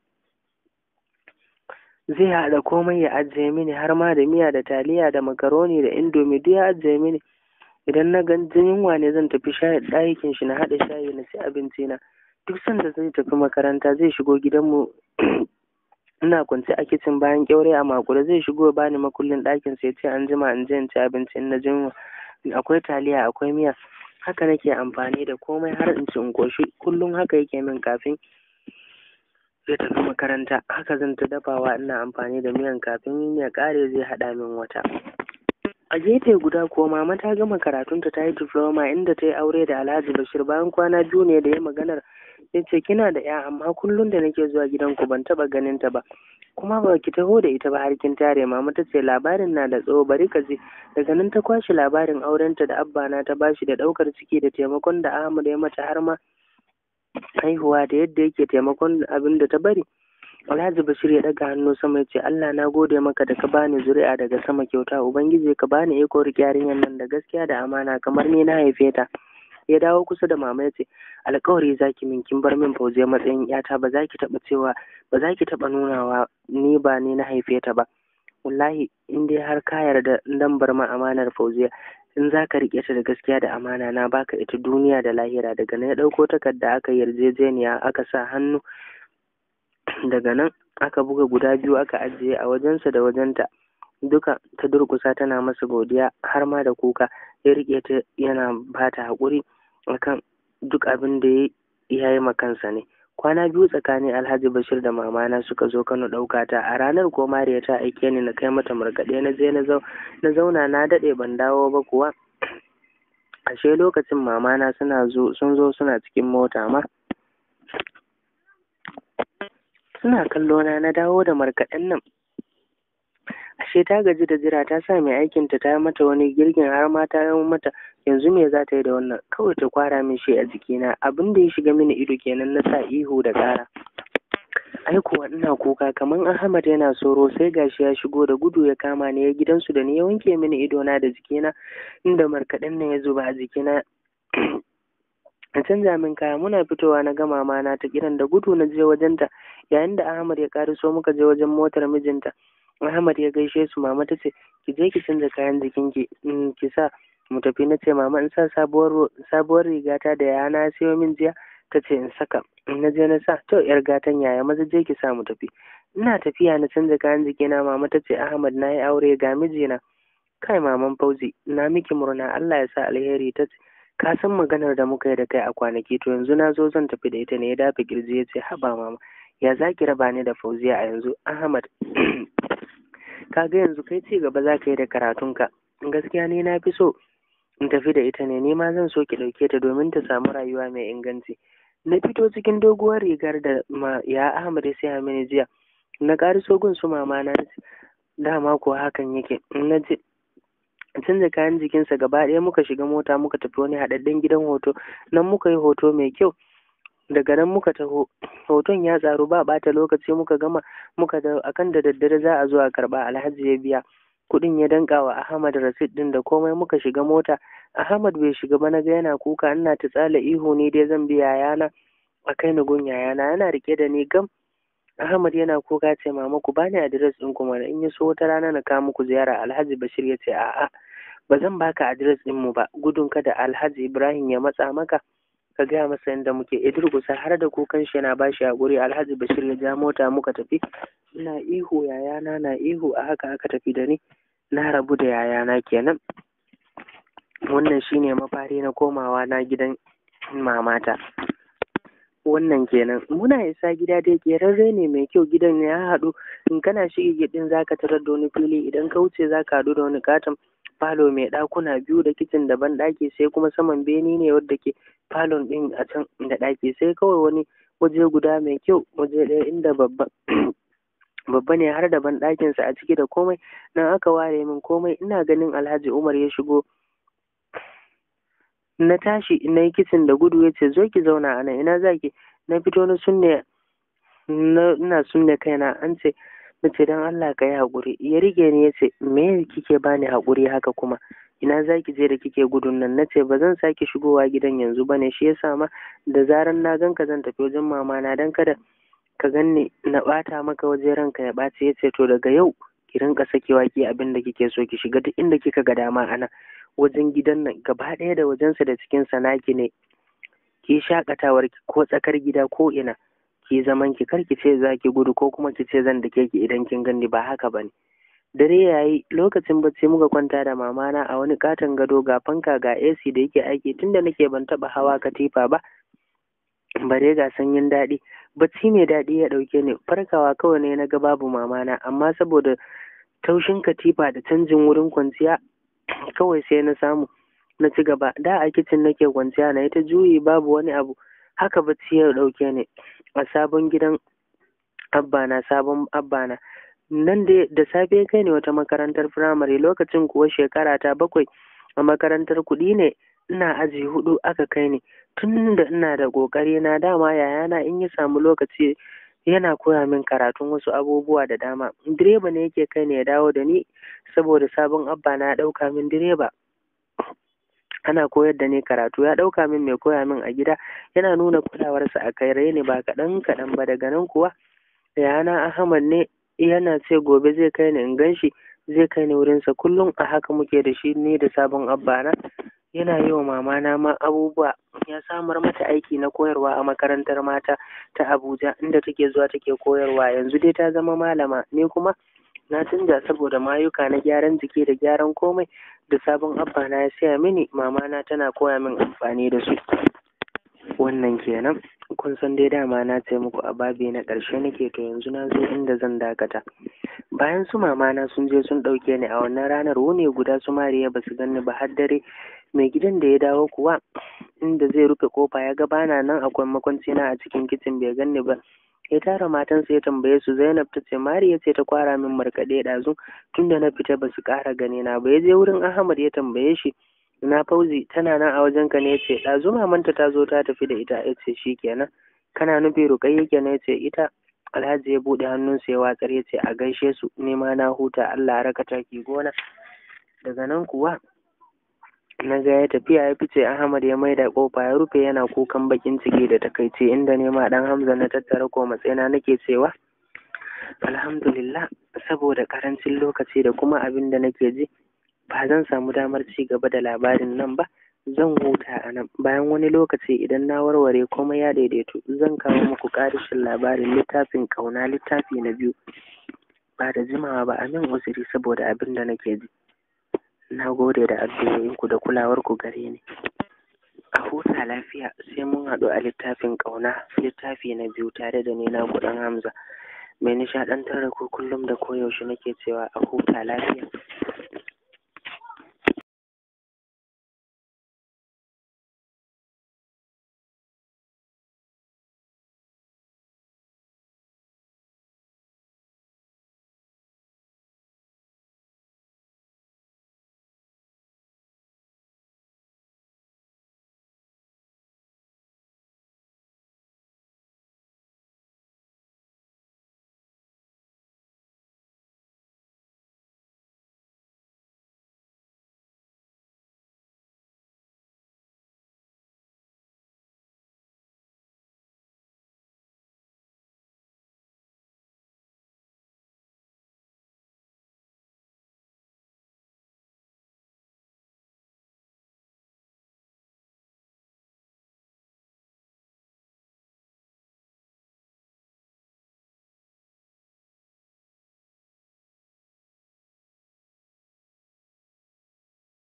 Zai haɗa komai ya ajiye mini, har ma da miya da taliya da makaroni da indomi duk ya ajiye mini. Idan na gan yunwa ne zan tafi shayi ɗakin shi na haɗa shayi na ci abinci na. Duk sanda zai tafi makaranta zai shigo gidanmu, ina kwance a kicin bayan kyaure a makure, zai shigo bani makullin ɗakin sai ce an jima in je in ci abinci. In na jin akwai taliya akwai miya, haka nake amfani da komai har in ci in koshi. Kullum haka yake min kafin zai tafi makaranta. Haka zan ta dafawa, ina amfani da miyan, kafin ya ƙare zai haɗa min wata. A gefe guda kuwa mama ta gama karatunta, ta yi diploma, inda ta yi aure da Alhaji Bashir. Bayan kwana biyu ne da ya maganar, ya ce kina da ya, amma kullum da nake zuwa gidanku ban taɓa ganin ta ba, kuma ba ki taho da ita ba har kin tare. Mama ta ce labarin na da tsawo, bari ka je. Daga nan ta kwashe labarin aurenta da abba na ta bashi, da ɗaukar ciki, da taimakon da Ahmad ya mata, har ma haihuwa, da yadda yake taimakon abin da ta bari. Alhaji Bashir ya daga hannu sama ya ce Allah na gode maka da ka bani zuri'a daga sama kyauta. Ubangiji ka bani iko riƙe yarinyar nan da gaskiya da amana kamar ni na haife ta. Ya dawo kusa da mama ya ce alƙawari zaki min, kin bar min Fauziya matsayin yata, ba za ki taɓa cewa ba za ki taɓa nunawa ni ba ni na haife ta ba. Wallahi in dai har ka yarda dan bar ma amanar Fauziya, in za ka riƙe ta da gaskiya da amana, na baka ita duniya da lahira. Daga nan ya ɗauko takarda, aka yarjejeniya, aka sa hannu. Daga nan aka buga guda biyu, aka ajiye a wajensa da wajenta. Duka ta durƙusa tana masa godiya, har ma da kuka. Ya riƙe ta yana ba ta haƙuri akan duk abin da ya yi ma kansa ne. Kwana biyu tsakanin Alhaji Bashir da mamana suka zo Kano ɗauka ta. A ranar ko Mariya ta aike ni na kai mata markaɗe, na je na zauna na daɗe ban dawo ba kuwa. Ashe lokacin mamana suna zo sun zo suna cikin mota ma. Suna kallo na na dawo da markaɗen nan. Ashe ta gaji da jira, ta sa mai aikinta ta mata wani girgin har ma ta yi mata yanzu me za ta yi da wannan, kawai ta kwara min shi a jikina. Abin da ya shiga mini ido kenan, na sa ihu da ƙara. Ai kuwa ina kuka kamar Ahmad yana soro, sai gashi ya shigo da gudu ya kama ni ya gidansu da ni, ya wanke mini idona da jikina inda markaɗen nan ya zuba a jikina. A canza min kaya, muna fitowa na ga mama na ta kiran da gudu na je wajenta. Yayin da Ahmad ya kariso muka je wajen motar mijinta. Ahmad ya gaishe su. Mama ta ce ki je ki canza kayan jikinki ki sa mu tafi. Na ce mama in sa sabuwar sabuwar rigata da yana ya sayo min jiya. Ta ce in saka. Na je na sa. To yar gatan yaya, maza je ki sa mu tafi. Ina tafiya na canza kayan jikina. Mama ta ce Ahmad na yi aure ga mijina. Kai maman Fauzi, na miki murna, Allah ya sa alheri. Ta ce ka san maganar da muka yi da kai a kwanaki, to yanzu na zo zan tafi da ita ne. Ya dafa kirji ya ce haba mama, ya za ki raba ni da Fauziya a yanzu? Ahmad kaga yanzu kai ci gaba za ka yi da karatunka. Gaskiya ne na fi so in tafi da ita ne, ni ma zan so ki ɗauke ta domin ta samu rayuwa mai inganci. Na fito cikin doguwar rigar da ma ya Ahmad ya saya mini jiya. Na ƙariso gun su mama na, dama ko hakan yake. Na je canza kayan jikinsa gaba ɗaya, muka shiga mota muka tafi wani haɗaɗɗen gidan hoto. Nan muka yi hoto mai kyau. Daga nan muka taho, hoton ya tsaro ba ɓata lokaci muka gama. Muka da akan da daddare za a zo a karɓa. Alhaji ya biya kuɗin, ya danka wa Ahmad rasit ɗin da komai. Muka shiga mota. Ahmad bai shiga ba, na ga yana kuka. Ina ta tsala ihu ne dai zan bi yayana a kai ni gun yayana. Yana rike da ni gam. Ahmad yana kuka, ce mama ku bani adres ɗin kuma in ya so wata rana na kawo muku ziyara. Alhaji Bashir ya ce a'a ba zan baka adres ɗin mu ba, gudun kada Alhaji Ibrahim ya matsa maka ka gaya masa yadda muke. Idurgusa har da kukan shi yana bashi haƙuri. Alhaji Bashir ya ja mota muka tafi. Ina ihu yayana na ihu, a haka aka tafi da ni. Na rabu da yayana kenan. Wannan shine mafari na komawa na gidan mamata. Wannan kenan. Muna isa gida dai ƙerarre ne mai kyau. Gidan ya haɗu, in kana shige gidan zaka tarar da wani fili, idan ka wuce zaka haɗu da wani katon falo mai ɗakuna biyu da kicin da ban ɗaki, sai kuma saman bene ne wadda ke falon ɗin a can da ɗaki, sai kawai wani waje guda mai kyau, waje ɗaya inda babba babba ne har da ban ɗakinsa a ciki da komai. Nan aka ware min komai. Ina ganin Alhaji Umar ya shigo. Na tashi na yi kicin da gudu, ya ce zo ki zauna a nan. Ina zaki? Na fito na sunne na ina sunne kaina. An ce na ce don Allah ka yi haƙuri. Ya rige ni ya ce me kike bani haƙuri haka kuma? Ina zaki je da kike gudun nan? Na ce ba zan sake shigowa gidan yanzu bane, shi yasa ma da zaran na ganka zan tafi wajen mama na, dan kada ka ganni na ɓata maka waje ranka ya ɓaci. Ya ce to daga yau ki rinka sakewa ki abin da kike so, ki shiga duk inda kika ga dama ana wajen gidan nan gaba ɗaya da wajensa da cikin naki ne. Ki shakatawar ki ko tsakar gida ko ina ki zaman ki, kar ki ce za ki gudu ko kuma ki ce zan dake ki idan kin gani, ba haka bane. Dare yayi, lokacin bacci muka kwanta da mamana a wani katon gado, ga fanka ga A C da yake aiki. Tunda nake ban taba hawa katifa ba, bare ga sanyin daɗi. Bacci mai daɗi ya ɗauke ni. Farkawa kawai ne na ga babu mamana, amma saboda taushin katifa da canjin wurin kwanciya kawai sai na samu na ci gaba. Da a kicin nake kwanciya na ita juyi babu wani abu, haka bacci ya ɗauke ni a sabon gidan abbana. Sabon abbana nan dai da safe kai ne wata makarantar firamare. Lokacin kuwa shekara ta bakwai a makarantar kuɗi ne. Ina aji hudu aka kai ni. Tun da ina da ƙoƙari na, dama yayana in ya samu lokaci yana koya min karatun wasu abubuwa da dama. Direba ne yake kai ni ya dawo da ni, saboda sabon abba na ya ɗauka min direba. Ana koyar da ni karatu, ya ɗauka min mai koya min a gida, yana nuna kulawarsa a kai raini ba kaɗan kaɗan ba. Daga nan kuwa yayana Ahmad ne yana ce gobe zai kai ni in gan shi, zai kai ni wurinsa. Kullum a haka muke da shi ni da sabon abba na. Yana yi wa mamana ma abubuwa. Ya samar mata aiki na koyarwa a makarantar mata ta Abuja, inda take zuwa take koyarwa. Yanzu dai ta zama malama, ni kuma na canja saboda mayuka na gyaran jiki da gyaran komai da sabon abba na ya siya mini. Mamana tana koya min amfani da su. Wannan kenan. kun san dai dama na ce muku a babi na ƙarshe nake, to yanzu na zo inda zan dakata. Bayan su mamana sun je sun ɗauke ni a wannan ranar, wuni guda su Mariya ba su ganni ba har dare. Mai gidan da ya dawo kuwa inda zai rufe kofa ya ga bana nan, akwai makwanci na a cikin kicin, bai ganni ba. Ya tara matansa ya tambaye su. Zainab ta ce Mariya ce ta kwara min markaɗe ɗazu, tunda na fita ba su ƙara gani na ba. Ya je wurin Ahmad ya tambaye shi, na Fauzi tana nan a wajen ka ne? Ya ce ɗazu mamanta ta zo ta tafi da ita. Ya ce shikenan, kana nufi Ruƙayya kenan? Ya ce ita. Alhaji ya buɗe hannunsa ya watsar, ya ce a gaishe su, ni ma na huta, Allah ya raka taki gona. Daga nan kuwa na ga ya tafiya ya fice. Ahmad ya maida kofa ya rufe yana kukan bakin ciki da takaici, inda nema dan Hamza na tattara ko matsayina nake cewa alhamdulillah, saboda karancin lokaci da kuma abin da nake ji ba zan samu damar ci gaba da labarin nan ba. Zan huta a nan, bayan wani lokaci idan na warware komai ya daidaito zan kawo muku ƙarishin labarin littafin ƙauna, littafi na biyu ba da jimawa ba. Amin uzuri saboda abin da nake ji. Na gode da addu'o'inku da kulawarku gare ni. A huta lafiya, sai mun haɗu a littafin ƙauna, littafi na biyu, tare da ni na kuɗin Hamza. Mai nishaɗantar da ku kullum da koyaushe nake cewa a huta lafiya.